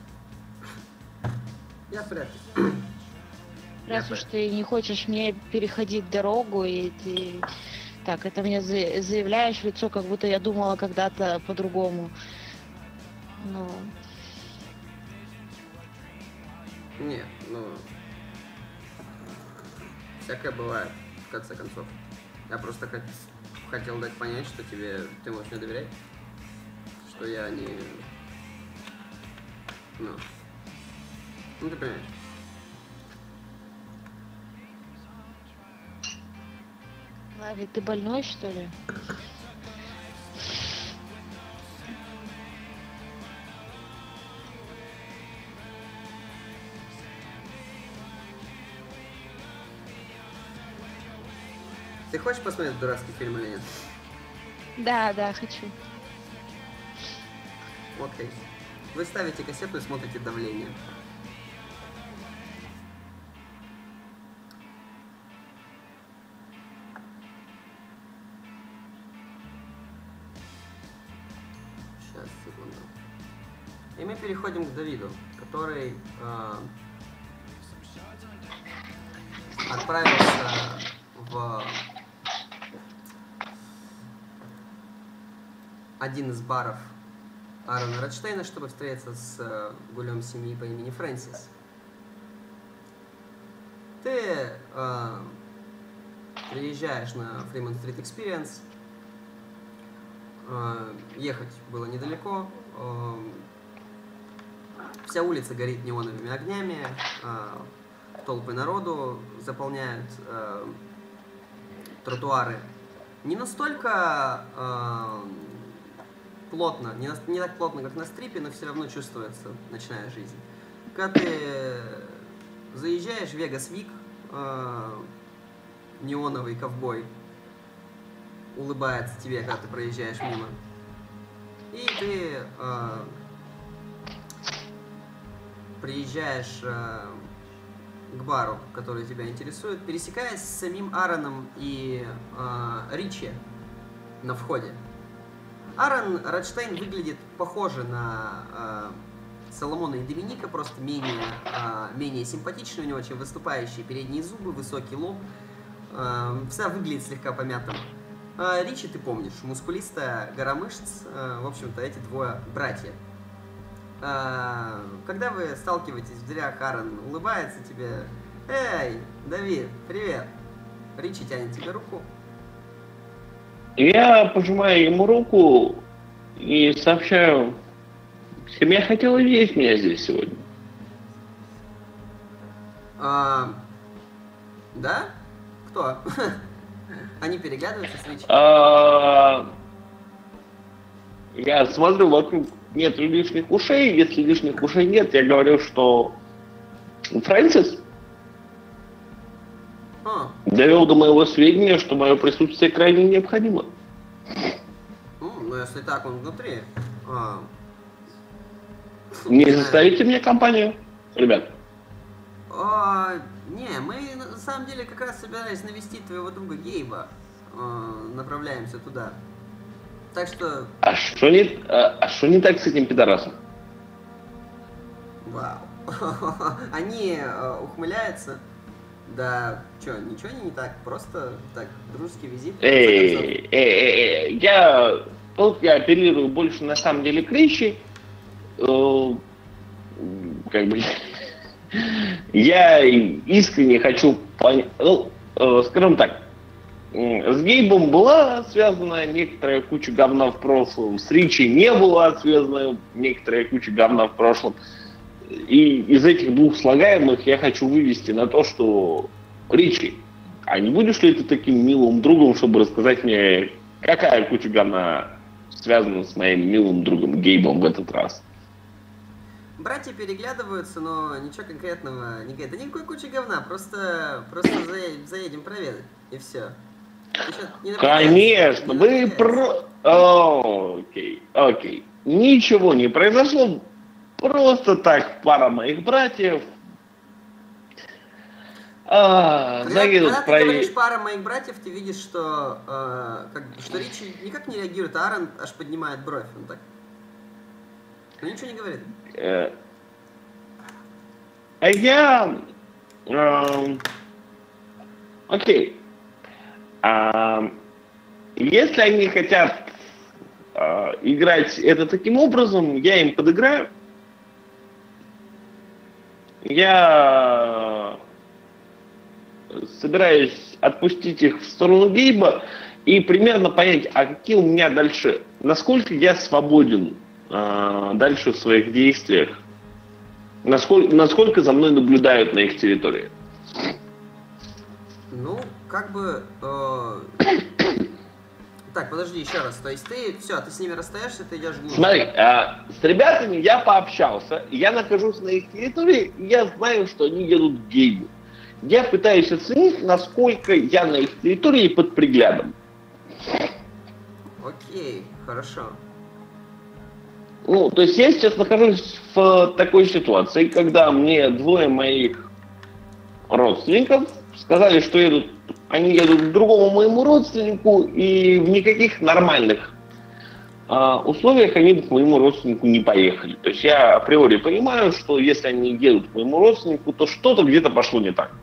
Я в порядке. Раз уж ты не хочешь мне переходить дорогу, и ты так это мне заявляешь в лицо, как будто я думала когда-то по-другому. Ну, Нет, ну... Всякое бывает, в конце концов. Я просто хотел дать понять, что ты можешь мне доверять. Что я не... Ну, ты понимаешь. Лави, ты больной, что ли? Ты хочешь посмотреть дурацкий фильм или нет? Да, хочу. Окей. Вы ставите кассету и смотрите давление. Сейчас, секунду. И мы переходим к Давиду, который отправился в один из баров Аарона Редштейна, чтобы встретиться с гулем семьи по имени Фрэнсис. Ты приезжаешь на Fremont Street Experience. Ехать было недалеко. Вся улица горит неоновыми огнями. Толпы народу заполняют тротуары. Не настолько плотно, не так плотно, как на стрипе, но все равно чувствуется ночная жизнь. Когда ты заезжаешь в Вегас-Вик, неоновый ковбой улыбается тебе, когда ты проезжаешь мимо. И ты приезжаешь к бару, который тебя интересует, пересекаясь с самим Аароном и Ричи на входе. Аарон Радштейн выглядит похоже на Соломона и Доминика, просто менее симпатичный, у него очень выступающие передние зубы, высокий лоб, вся выглядит слегка помятым. Ричи ты помнишь, мускулистая гора мышц, в общем-то, эти двое братья. Когда вы сталкиваетесь в дверях, Аарон улыбается тебе. Эй, Давид, привет. Ричи тянет тебе руку. Я пожимаю ему руку и сообщаю, семья хотела видеть меня здесь сегодня. Да? Кто? Они переглядываются с Ричи? Я смотрю, вокруг нет лишних ушей. Если лишних ушей нет, я говорю, что Фрэнсис довел до моего сведения, что мое присутствие крайне необходимо. Ну, если так, он внутри. Не составите мне компанию, ребят? Не, мы на самом деле как раз собирались навестить твоего друга Гейба. Направляемся туда. Так что... А что не так с этим пидорасом? Вау. Они ухмыляются. Да, что, ничего не так, просто так, дружеский визит. Я апеллирую больше на самом деле к Ричи. Как бы... Я искренне хочу понять, скажем так, с Гейбом была связана некоторая куча говна в прошлом, с Ричи не была связана некоторая куча говна в прошлом. И из этих двух слагаемых я хочу вывести на то, что Ричи, а не будешь ли ты таким милым другом, чтобы рассказать мне, какая куча говна связана с моим милым другом Гейбом в этот раз? Братья переглядываются, но ничего конкретного не говорят. Да никакой кучи говна, просто заедем проведать, и все. Конечно, вы Окей. Ничего не произошло. Просто так пара моих братьев. Когда ты говоришь пара моих братьев, ты видишь, что Ричи никак не реагирует, а Аарон аж поднимает бровь. Он так. Он ничего не говорит. Окей. Если они хотят играть это таким образом, я им подыграю. Я собираюсь отпустить их в сторону Гейба и примерно понять, а какие у меня дальше, насколько я свободен дальше в своих действиях, насколько за мной наблюдают на их территории. Ну, как бы... Так, подожди еще раз. То есть ты с ними расстаешься, ты идешь глубже. Смотри, с ребятами я пообщался, я нахожусь на их территории, и я знаю, что они едут к Гейбу. Я пытаюсь оценить, насколько я на их территории под приглядом. Окей, хорошо. Ну, то есть я сейчас нахожусь в такой ситуации, когда мне двое моих родственников сказали, что они едут к другому моему родственнику, и в никаких нормальных условиях они бы к моему родственнику не поехали. То есть я априори понимаю, что если они едут к моему родственнику, то что-то где-то пошло не так.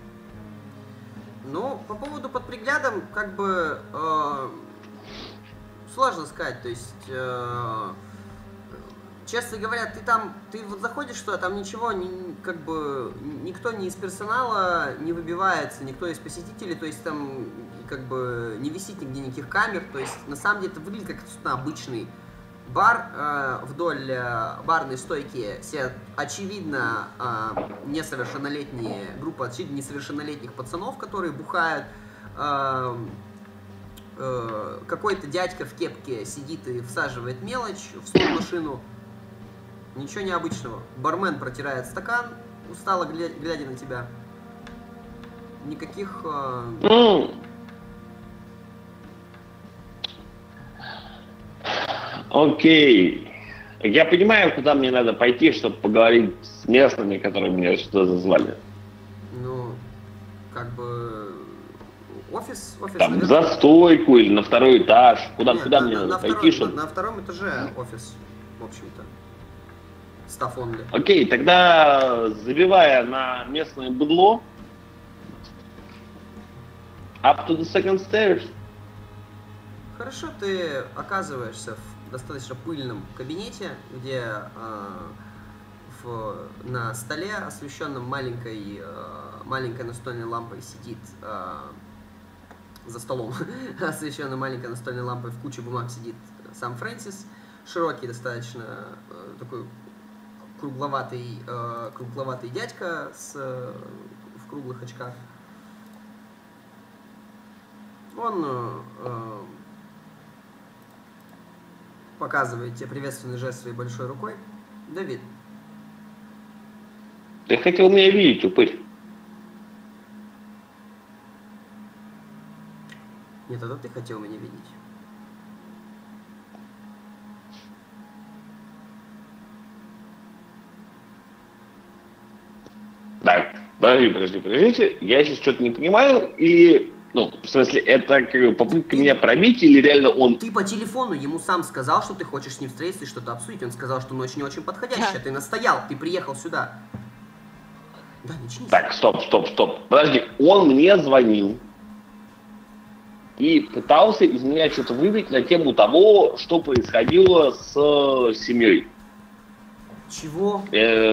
Ну, по поводу под приглядом, как бы сложно сказать, то есть честно говоря, ты вот заходишь туда, там ничего, никто не из персонала не выбивается, никто из посетителей, то есть там как бы не висит нигде никаких камер, то есть на самом деле это выглядит как обычный бар. Вдоль барной стойки сидят очевидно группа несовершеннолетних пацанов, которые бухают. Какой-то дядька в кепке сидит и всаживает мелочь в свою машину. Ничего необычного. Бармен протирает стакан, устало глядя на тебя. Никаких... Окей. Я понимаю, куда мне надо пойти, чтобы поговорить с местными, которые меня сюда зазвали. Ну, как бы... Офис, Там, наверное. за стойку или на второй этаж? Куда Нет, мне надо пойти, втором, чтобы... на втором этаже офис, в общем-то. Staff only. Окей, тогда забивая на местное быдло, up to the second stairs. Хорошо, ты оказываешься в достаточно пыльном кабинете, где на столе, освещенном маленькой настольной лампой, сидит за столом, освещенной маленькой настольной лампой, в куче бумаг сидит сам Фрэнсис, широкий достаточно, такой кругловатый дядька в круглых очках. Он показывает тебе приветственный жест своей большой рукой. Давид. Ты хотел меня видеть, упырь. Нет, это ты хотел меня видеть. Так, подождите. Я сейчас что-то не понимаю. Или, в смысле, это попытка меня пробить, или реально он... Ты по телефону ему сам сказал, что ты хочешь с ним встретиться и что-то обсудить. Он сказал, что ночь не очень подходящая. Ты настоял, ты приехал сюда. Да, начни. Так, стоп. Подожди, он мне звонил и пытался из меня что-то выбить на тему того, что происходило с семьей. Чего?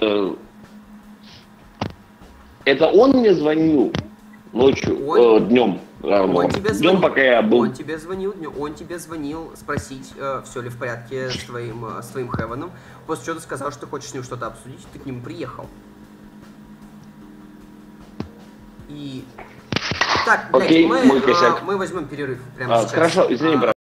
Это он мне звонил ночью, днем. Днем, пока я был... Он тебе звонил спросить, все ли в порядке с твоим Хевеном. После чего ты сказал, что ты хочешь с ним что-то обсудить, ты к нему приехал. И... Так, блядь, Окей, мы возьмем перерыв прямо сейчас. Хорошо, извини, брат.